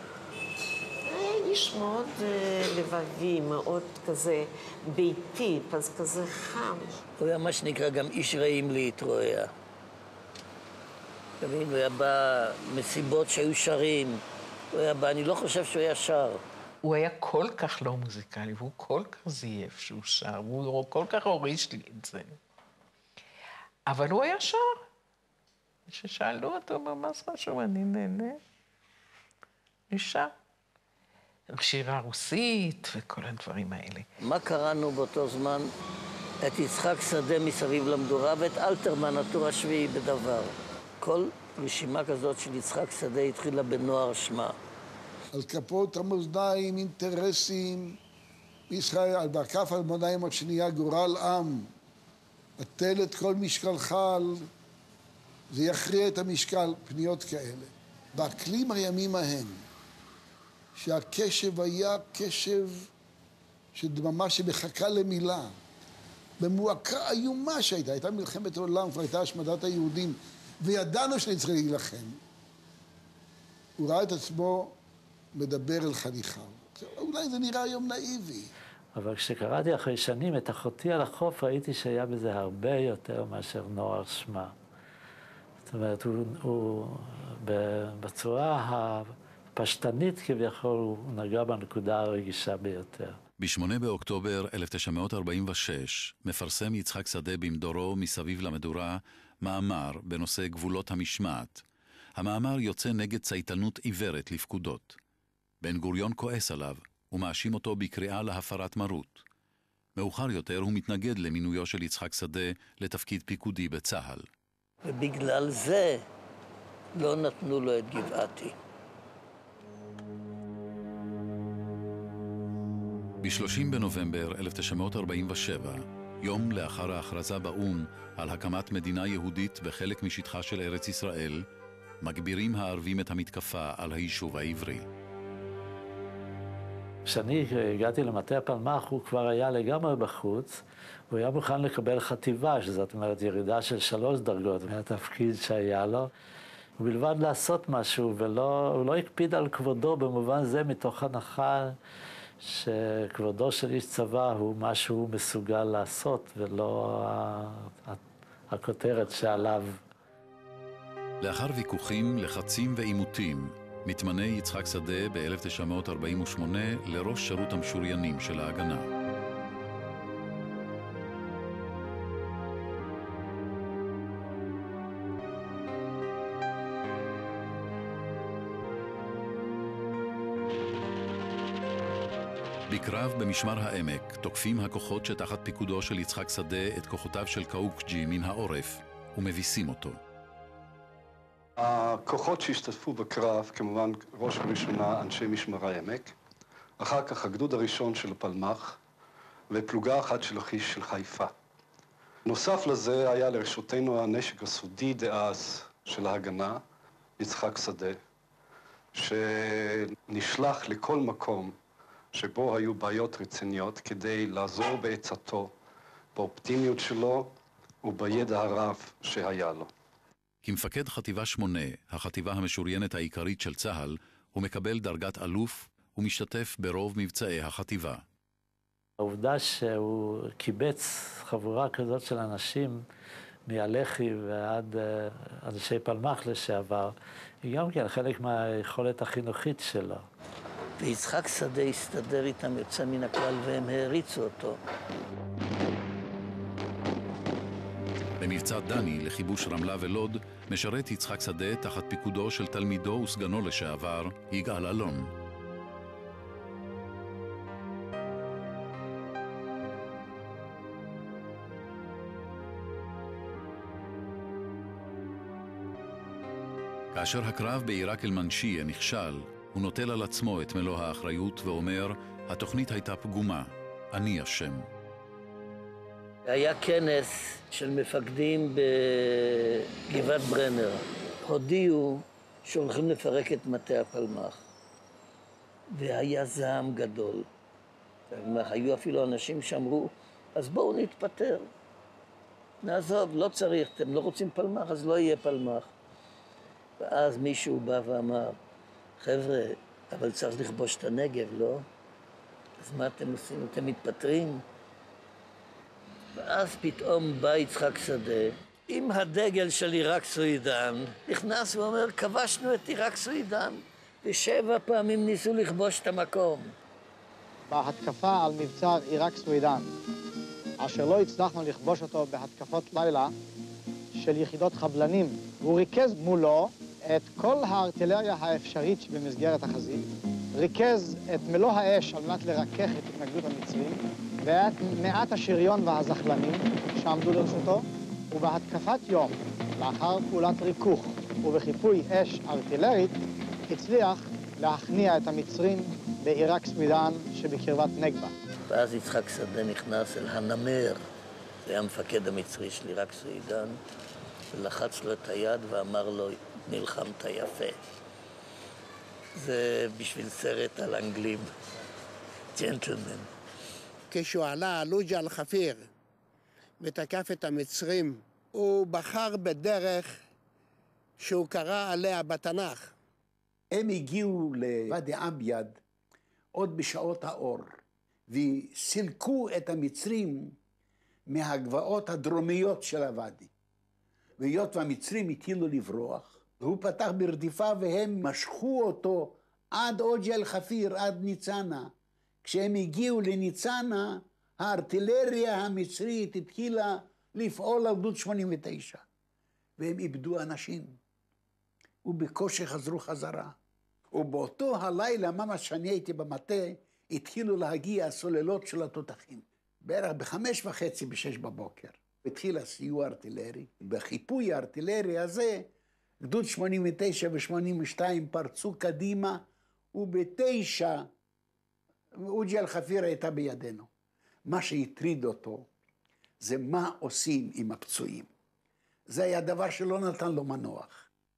איש מאוד לבבי, מאוד כזה ביתי, אז כזה חם. הוא היה מה שנקרא גם איש רעים להתרועע. תבין, הוא היה בא מסיבות שהיו שרים. הוא היה בא, אני לא חושב שהוא היה שר. הוא היה כל כך לא מוזיקלי, והוא כל כך זייף שהוא שר, והוא כל כך הוריש לי את זה. אבל הוא היה שר. כששאלו אותו, מה זה חשוב, אני נהנה. נשאר. שירה רוסית וכל הדברים האלה. מה קראנו באותו זמן? את יצחק שדה מסביב למדורה ואת אלתרמן, הטור השביעי בדבר. כל רשימה כזאת של יצחק שדה התחילה בנוער שמה. על כפות המאזניים, אינטרסים, ישראל, על בכף המאזניים השנייה, גורל עם. הטל את כל משקלך, זה יכריע את המשקל, פניות כאלה. באקלים הימים ההם, שהקשב היה קשב שממש שמחכה למילה. במועקה איומה שהייתה, הייתה מלחמת העולם, כבר הייתה השמדת היהודים, וידענו שאני צריך להילחם. הוא ראה את עצמו מדבר אל חניכיו. אולי זה נראה היום נאיבי. אבל כשקראתי אחרי שנים את אחותי על החוף, ראיתי שהיה בזה הרבה יותר מאשר נוער שמה. זאת אומרת, הוא, הוא בצורה הפשטנית כביכול, הוא נגע בנקודה הרגישה ביותר. בשמונה באוקטובר אלף תשע מאות ארבעים ושש מפרסם יצחק שדה במדורו מסביב למדורה מאמר בנושא גבולות המשמעת. המאמר יוצא נגד צייתנות עיוורת לפקודות. בן גוריון כועס עליו ומאשים אותו בקריאה להפרת מרות. מאוחר יותר הוא מתנגד למינויו של יצחק שדה לתפקיד פיקודי בצהל. ובגלל זה לא נתנו לו את גבעתי. ב-שלושים בנובמבר אלף תשע מאות ארבעים ושבע, יום לאחר ההכרזה באו"ם על הקמת מדינה יהודית בחלק משטחה של ארץ ישראל, מגבירים הערבים את המתקפה על היישוב העברי. כשאני הגעתי למטה הפלמ"ח, הוא כבר היה לגמרי בחוץ, הוא היה מוכן לקבל חטיבה, שזאת אומרת ירידה של שלוש דרגות מהתפקיד שהיה לו, ובלבד לעשות משהו, והוא לא הקפיד על כבודו במובן זה, מתוך הנחה שכבודו של איש צבא הוא מה שהוא מסוגל לעשות, ולא הכותרת שעליו. לאחר ויכוחים, לחצים ועימותים, מתמנה יצחק שדה ב-אלף תשע מאות ארבעים ושמונה לראש שירות המשוריינים של ההגנה. בקרב במשמר העמק תוקפים הכוחות שתחת פיקודו של יצחק שדה את כוחותיו של קאוקג'י מן העורף ומביסים אותו. הכוחות שהשתתפו בקרב, כמובן ראש וראשונה אנשי משמר העמק, אחר כך הגדוד הראשון של הפלמ"ח ופלוגה אחת של החיש של חיפה. נוסף לזה היה לרשותנו הנשק הסודי דאז של ההגנה, יצחק שדה, שנשלח לכל מקום שבו היו בעיות רציניות כדי לעזור בעצתו, באופטימיות שלו ובידע הרב שהיה לו. כמפקד חטיבה שמונה, החטיבה המשוריינת העיקרית של צה"ל, הוא מקבל דרגת אלוף ומשתתף ברוב מבצעי החטיבה. העובדה שהוא קיבץ חבורה כזאת של אנשים מהלח"י ועד אנשי פלמ"ח לשעבר, היא גם כן חלק מהיכולת החינוכית שלו. ויצחק שדה הסתדר איתם יוצא מן הכלל והם העריצו אותו. במבצע דני לכיבוש רמלה ולוד משרת יצחק שדה תחת פיקודו של תלמידו וסגנו לשעבר יגאל אלון. כאשר הקרב בעיראק אל-מנשיה נכשל, הוא נוטל על עצמו את מלוא האחריות ואומר, התוכנית הייתה פגומה, אני אשם. היה כנס של מפקדים בגבעת ברנר. הודיעו שהולכים לפרק את מטה הפלמ"ח. והיה זעם גדול. היו אפילו אנשים שאמרו, אז בואו נתפטר. נעזוב, לא צריך, אתם לא רוצים פלמ"ח, אז לא יהיה פלמ"ח. ואז מישהו בא ואמר, חבר'ה, אבל צריך לכבוש את הנגב, לא? אז מה אתם עושים? אתם מתפטרים? ואז פתאום בא יצחק שדה עם הדגל של עיראק סוידן, נכנס ואומר, כבשנו את עיראק סוידן, ושבע פעמים ניסו לכבוש את המקום. בהתקפה על מבצע עיראק סוידן, אשר לא הצלחנו לכבוש אותו בהתקפות לילה של יחידות חבלנים, הוא ריכז מולו את כל הארטילריה האפשרית שבמסגרת החזית, ריכז את מלוא האש על מנת לרכך את התנגדות המצרים, ואת מעט השריון והזחלנים שעמדו לרשותו, ובהתקפת יום, לאחר פעולת ריכוך ובחיפוי אש ארטילרית, הצליח להכניע את המצרים בעיראק סוידן שבקרבת נגבה. ואז יצחק שדה נכנס אל הנמר, זה היה המפקד המצרי של עיראק סוידן, ולחץ לו את היד ואמר לו, נלחמת יפה. זה בשביל סרט על אנגלים, ג'נטלמן. כשהוא עלה על עוג'ה אל-חפיר ותקף את המצרים, הוא בחר בדרך שהוא קרא עליה בתנ"ך. הם הגיעו לוואדי עביד עוד בשעות האור, וסילקו את המצרים מהגבעות הדרומיות של הוואדי. והיות והמצרים התחילו לברוח, והוא פתח ברדיפה והם משכו אותו עד עוג'ה אל-חפיר, עד ניצנה. כשהם הגיעו לניצנה, הארטילריה המצרית התחילה לפעול על גדוד שמונים ותשע, והם איבדו אנשים, ובקושי חזרו חזרה. ובאותו הלילה, ממש שאני הייתי במטה, התחילו להגיע הסוללות של התותחים. בערך בחמש וחצי, בשש בבוקר. התחיל הסיוע הארטילרי. בחיפוי הארטילרי הזה, גדוד שמונים ותשע ו-שמונים ושתיים פרצו קדימה, ובתשע, עוג'ה אל-חפיר הייתה בידינו. מה שהטריד אותו, זה מה עושים עם הפצועים. זה היה דבר שלא נתן לו מנוח.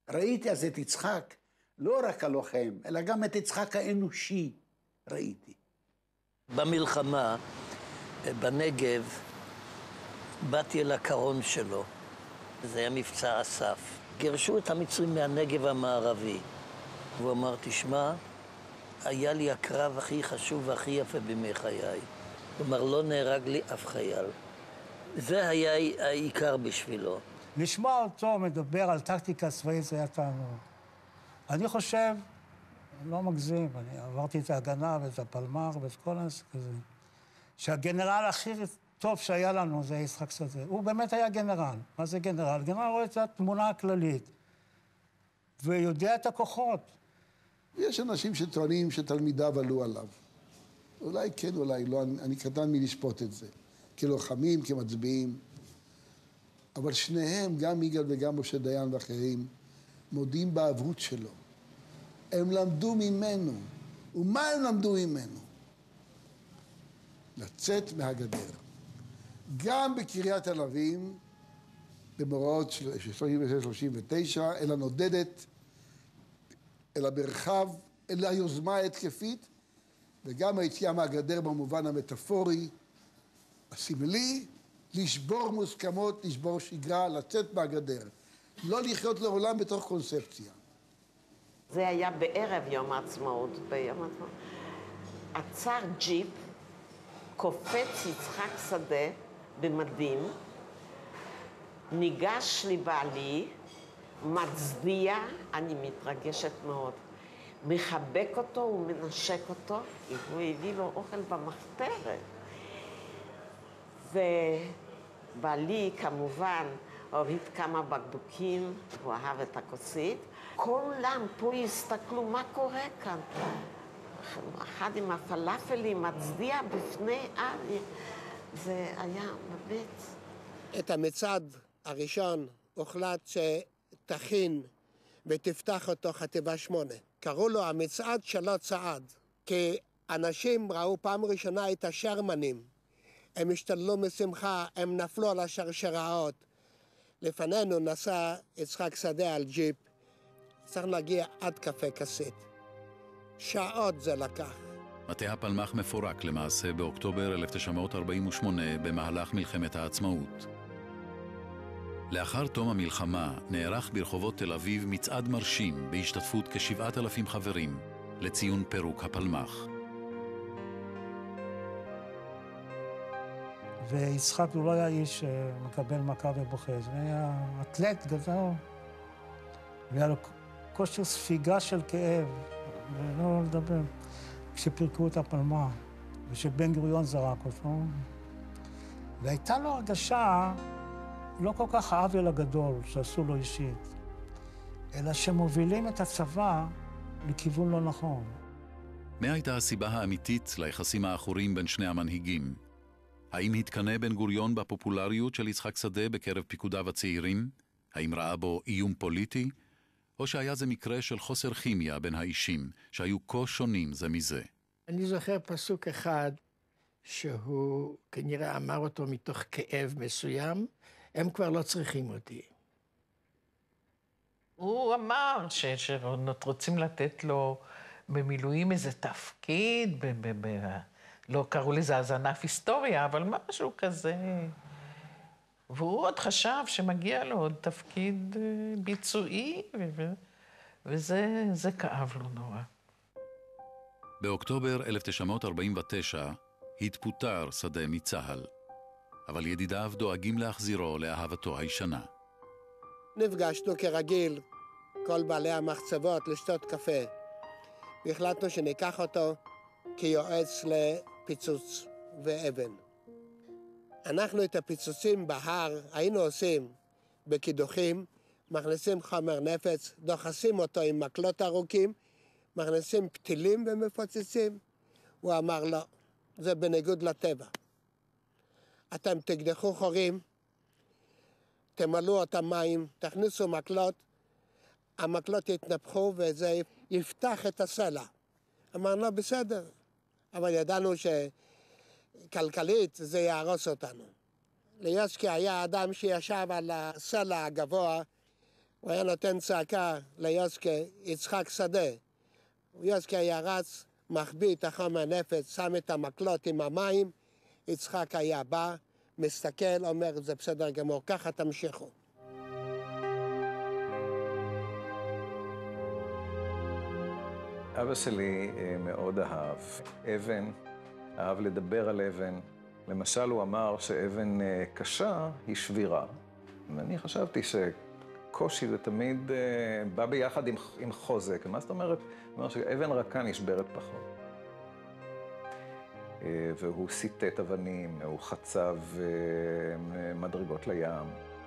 ראיתי אז את יצחק, לא רק הלוחם, אלא גם את יצחק האנושי ראיתי. במלחמה, בנגב, באתי אל הקרון שלו. זה היה מבצע אסף. גירשו את המצרים מהנגב המערבי. והוא אמר, תשמע, היה לי הקרב הכי חשוב והכי יפה בימי חיי. כלומר, לא נהרג לי אף חייל. זה היה העיקר בשבילו. לשמוע אותו מדבר על טקטיקה צבאית זה היה תענוג. אני חושב, לא מגזים, אני עברתי את ההגנה ואת הפלמ"ח ואת כל העסק הזה, שהגנרל הכי טוב שהיה לנו זה יצחק שדה. הוא באמת היה גנרל. מה זה גנרל? גנרל רואה את התמונה הכללית ויודע את הכוחות. יש אנשים שטוענים שתלמידיו עלו עליו. אולי כן, אולי לא, אני, אני קטן מלשפוט את זה. כלוחמים, כמצביעים. אבל שניהם, גם יגאל וגם משה דיין ואחרים, מודים בעברות שלו. הם למדו ממנו. ומה הם למדו ממנו? לצאת מהגדר. גם בקריית ענבים, במאורעות שלושים ושש שלושים ותשע, אל הנודדת, אל המרחב, אל היוזמה ההתקפית, וגם היציאה מהגדר במובן המטאפורי, הסמלי, לשבור מוסכמות, לשבור שגרה, לצאת מהגדר. לא לחיות לעולם בתוך קונספציה. זה היה בערב יום העצמאות, ביום העצמאות. עצר ג'יפ, קופץ יצחק שדה במדים, ניגש לבעלי, מצדיע, אני מתרגשת מאוד, מחבק אותו ומנשק אותו, הוא הביא לו אוכל במחתרת. ובעלי כמובן הוריד כמה בקבוקים, הוא אהב את הכוסית. כולם פה הסתכלו מה קורה כאן. אחד עם הפלאפלים מצדיע בפני ארי. זה היה באמת. את המצעד הראשון הוחלט שתכין ותפתח אותו חטיבה שמונה. קראו לו המצעד שלא צעד, כי אנשים ראו פעם ראשונה את השרמנים. הם השתללו משמחה, הם נפלו על השרשראות. לפנינו נסע יצחק שדה על ג'יפ. צריך להגיע עד קפה קסט. שעות זה לקח. מטה הפלמ"ח מפורק למעשה באוקטובר אלף תשע מאות ארבעים ושמונה במהלך מלחמת העצמאות. לאחר תום המלחמה נערך ברחובות תל אביב מצעד מרשים בהשתתפות כשבעת אלפים חברים לציון פירוק הפלמ"ח. ויצחק הוא לא היה איש שמקבל מכה ובוכה, זה היה אתלט גדול, והיה לו כושר ספיגה של כאב, ולא לדבר. כשפירקו את הפלמ"ח, ושבן גוריון זרק אותו, והייתה לו הרגשה לא כל כך העוול הגדול שעשו לו אישית, אלא שמובילים את הצבא לכיוון לא נכון. מה הייתה הסיבה האמיתית ליחסים האחורים בין שני המנהיגים? האם התקנא בן גוריון בפופולריות של יצחק שדה בקרב פיקודיו הצעירים? האם ראה בו איום פוליטי? או שהיה זה מקרה של חוסר כימיה בין האישים, שהיו כה שונים זה מזה? אני זוכר פסוק אחד שהוא כנראה אמר אותו מתוך כאב מסוים, הם כבר לא צריכים אותי. הוא אמר שרוצים לתת לו במילואים איזה תפקיד, ב- ב- ב- לא קראו לזה אז ענף היסטוריה, אבל משהו כזה. והוא עוד חשב שמגיע לו עוד תפקיד ביצועי, ו- וזה זה כאב לו נורא. באוקטובר אלף תשע מאות ארבעים ותשע התפוטר שדה מצה"ל, אבל ידידיו דואגים להחזירו לאהבתו הישנה. נפגשנו כרגיל, כל בעלי המחצבות לשתות קפה, והחלטנו שניקח אותו כיועץ לפיצוץ ואבן. אנחנו את הפיצוצים בהר היינו עושים בקידוחים, מכניסים חומר נפץ, דוחסים אותו עם מקלות ארוכים, מכניסים פתילים ומפוצצים. הוא אמר לא, זה בניגוד לטבע. אתם תקדחו חורים, תמלאו אותם מים, תכניסו מקלות, המקלות יתנפחו וזה יפתח את הסלע. אמרנו בסדר, אבל ידענו שכלכלית זה יהרוס אותנו. ליוסקי היה אדם שישב על הסלע הגבוה, הוא היה נותן צעקה ליוסקה, יצחק שדה. יוסקה היה רץ, מחביא את החומר נפץ, שם את המקלות עם המים, יצחק היה בא, מסתכל, אומר, זה בסדר גמור, ככה תמשיכו. אבא שלי מאוד אהב אבן, אהב לדבר על אבן. למשל, הוא אמר שאבן קשה היא שבירה. ואני חשבתי שקושי זה תמיד בא ביחד עם, עם חוזק. מה זאת אומרת? הוא אומר שאבן רכה נשברת פחות. והוא סיטט אבנים, הוא חצב מדרגות לים.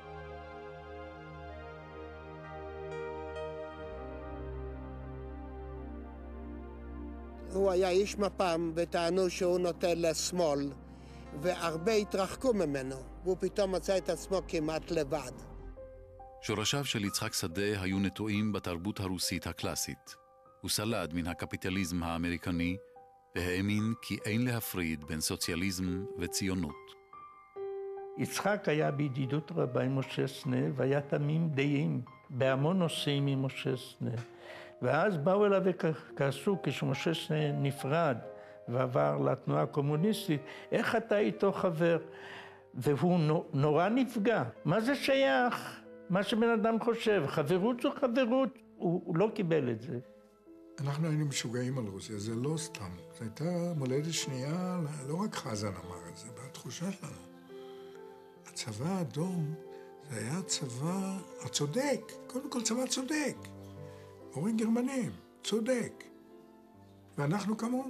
הוא היה איש מפ"ם וטענו שהוא נוטה לשמאל, והרבה התרחקו ממנו, והוא פתאום מצא את עצמו כמעט לבד. שורשיו של יצחק שדה היו נטועים בתרבות הרוסית הקלאסית. הוא סלד מן הקפיטליזם האמריקני, והאמין כי אין להפריד בין סוציאליזם וציונות. יצחק היה בידידות רבה עם משה סנה, והיה תמים דעים בהמון נושאים עם משה סנה. ואז באו אליו וכעסו כשמשה סנה נפרד ועבר לתנועה הקומוניסטית, איך אתה איתו חבר? והוא נורא נפגע. מה זה שייך? מה שבן אדם חושב, חברות זו חברות, הוא, הוא לא קיבל את זה. אנחנו היינו משוגעים על רוסיה, זה לא סתם. זו הייתה מולדת שנייה, לא רק חזן אמר את זה, בתחושה שלנו. הצבא האדום, זה היה צבא הצודק, קודם כל צבא צודק. הורים גרמנים, צודק. ואנחנו כמוהו.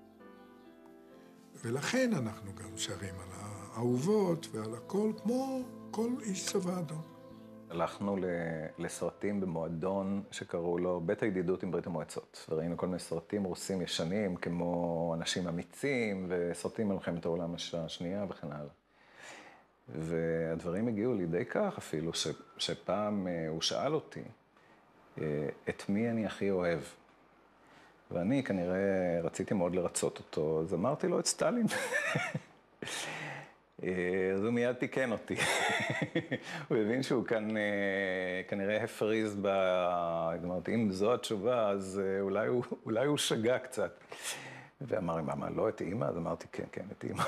ולכן אנחנו גם שרים על האהובות ועל הכל, כמו כל איש צבא אדום. הלכנו לסרטים במועדון שקראו לו בית הידידות עם ברית המועצות. וראינו כל מיני סרטים רוסים ישנים, כמו אנשים אמיצים, וסרטים על מלחמת העולם השנייה וכן הלאה. והדברים הגיעו לידי כך אפילו, ש, שפעם הוא שאל אותי, את מי אני הכי אוהב? ואני כנראה רציתי מאוד לרצות אותו, אז אמרתי לו את סטלין. אז הוא מיד תיקן אותי. הוא הבין שהוא כאן כנראה הפריז ב... אמרתי, אם זו התשובה, אז אולי הוא, אולי הוא שגע קצת. ואמר, מה, לא את אימא? אז אמרתי, כן, כן, את אימא.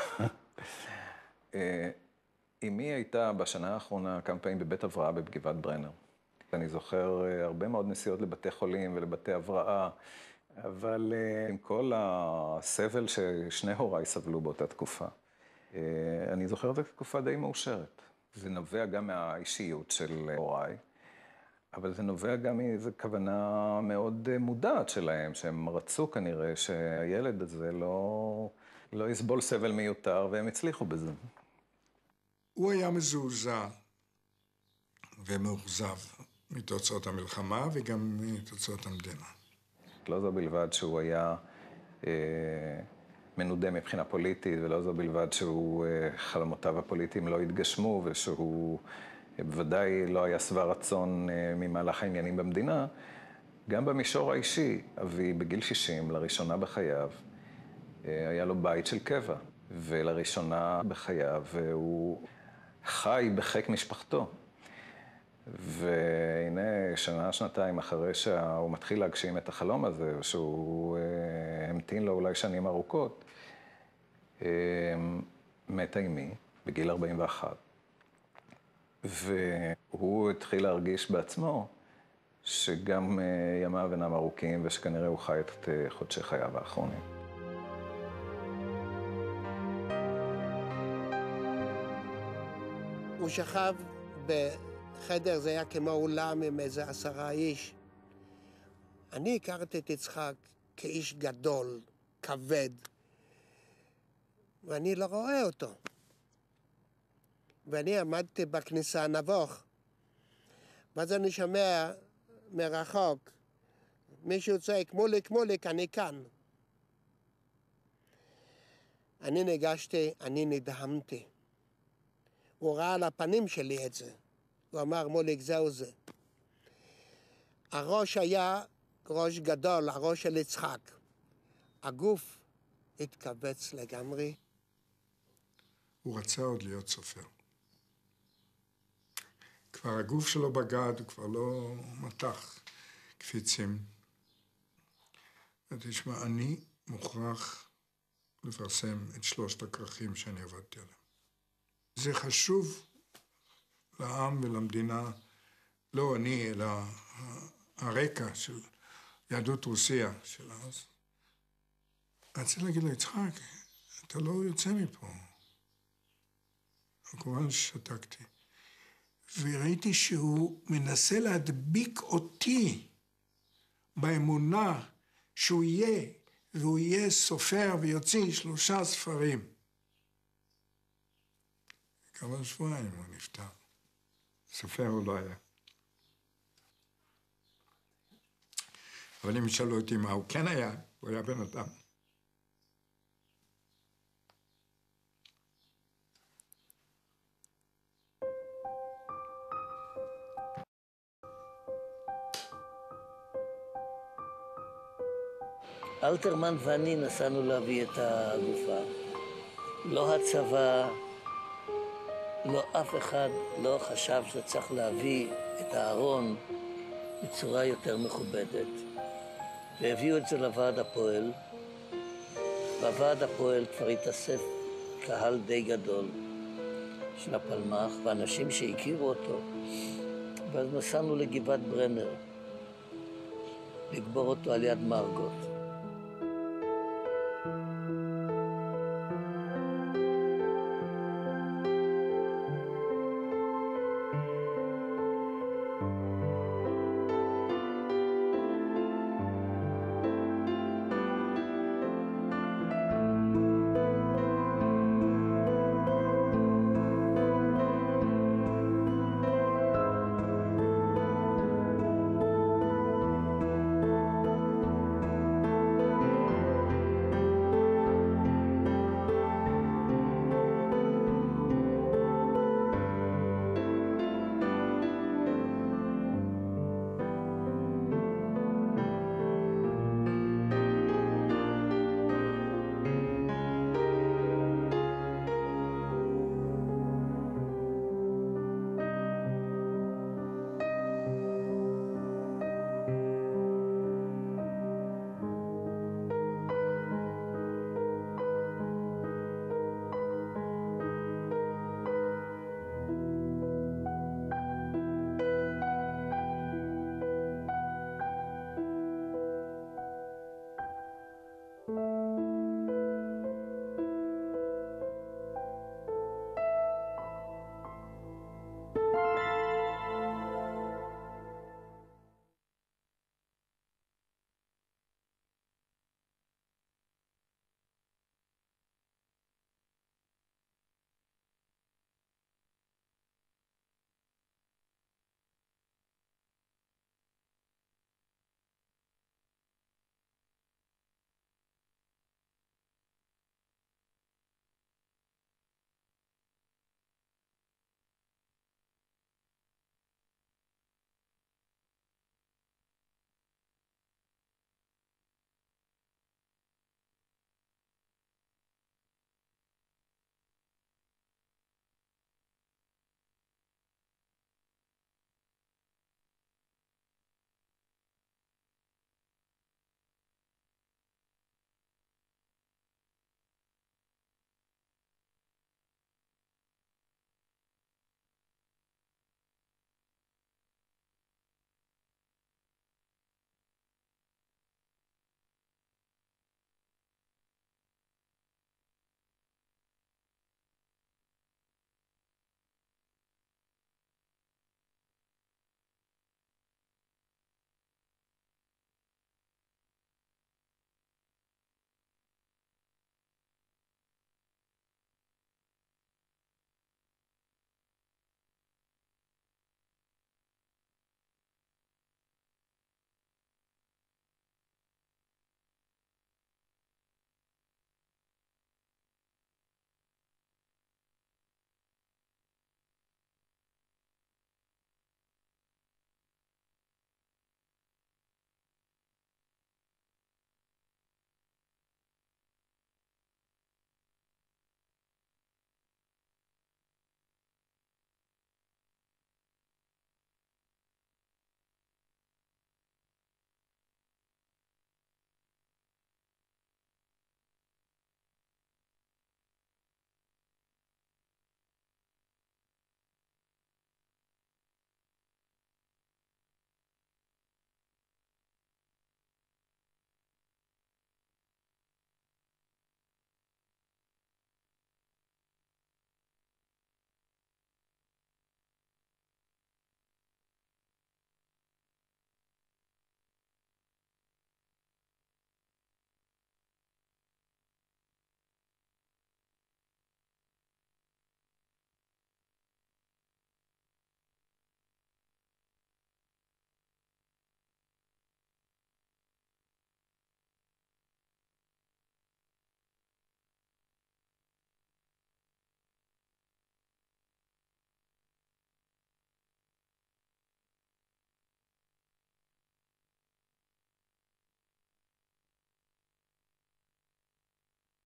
אמי הייתה בשנה האחרונה כמה פעמים בבית הבראה בגבעת ברנר. אני זוכר הרבה מאוד נסיעות לבתי חולים ולבתי הבראה, אבל עם כל הסבל ששני הוריי סבלו באותה תקופה, אני זוכר את התקופה די מאושרת. זה נובע גם מהאישיות של הוריי, אבל זה נובע גם מאיזו כוונה מאוד מודעת שלהם, שהם רצו כנראה שהילד הזה לא, לא יסבול סבל מיותר, והם הצליחו בזה. הוא היה מזועזע ומאוכזב מתוצאות המלחמה וגם מתוצאות המדינה. לא זו בלבד שהוא היה אה, מנודה מבחינה פוליטית, ולא זו בלבד שהוא אה, חלומותיו הפוליטיים לא התגשמו, ושהוא אה, בוודאי לא היה שבע רצון אה, ממהלך העניינים במדינה. גם במישור האישי, אבי בגיל שישים, לראשונה בחייו, אה, היה לו בית של קבע, ולראשונה בחייו הוא חי בחיק משפחתו. והנה, שנה, שנתיים אחרי שהוא מתחיל להגשים את החלום הזה, שהוא אה, המתין לו אולי שנים ארוכות, אה, מתה אמי בגיל ארבעים ואחת. והוא התחיל להרגיש בעצמו שגם אה, ימיו אינם ארוכים, ושכנראה הוא חי את אה, חודשי חייו האחרונים. הוא שכב ב... חדר זה היה כמו אולם עם איזה עשרה איש. אני הכרתי את יצחק כאיש גדול, כבד, ואני לא רואה אותו. ואני עמדתי בכניסה הנבוך, ואז אני שומע מרחוק, מישהו צועק, מוליק, מוליק, אני כאן. אני ניגשתי, אני נדהמתי. הוא ראה על הפנים שלי את זה. הוא אמר, מוליק, זהו זה. הראש היה ראש גדול, הראש של יצחק. הגוף התכווץ לגמרי. הוא רצה עוד להיות סופר. כבר הגוף שלו בגד, הוא כבר לא מתח קפיצים. ותשמע, אני מוכרח לפרסם את שלושת הכרכים שאני עבדתי עליהם. זה חשוב לעם ולמדינה, לא אני, אלא הרקע של יהדות רוסיה של אז. רציתי להגיד לו, יצחק, אתה לא יוצא מפה. כמובן ששתקתי. וראיתי שהוא מנסה להדביק אותי באמונה שהוא יהיה, והוא יהיה סופר ויוציא שלושה ספרים. כמה שבועיים הוא נפטר. סופר הוא לא היה. אבל אם ישאלו אותי מה הוא כן היה, הוא היה בן אדם. אלתרמן ואני נסענו להביא את הגופה. לא הצבא, לא אף אחד לא חשב שצריך להביא את הארון בצורה יותר מכובדת. והביאו את זה לוועד הפועל. בוועד הפועל כבר התאסף קהל די גדול של הפלמ"ח, ואנשים שהכירו אותו. ואז נסענו לגבעת ברנר, לגבור אותו על יד מרגות.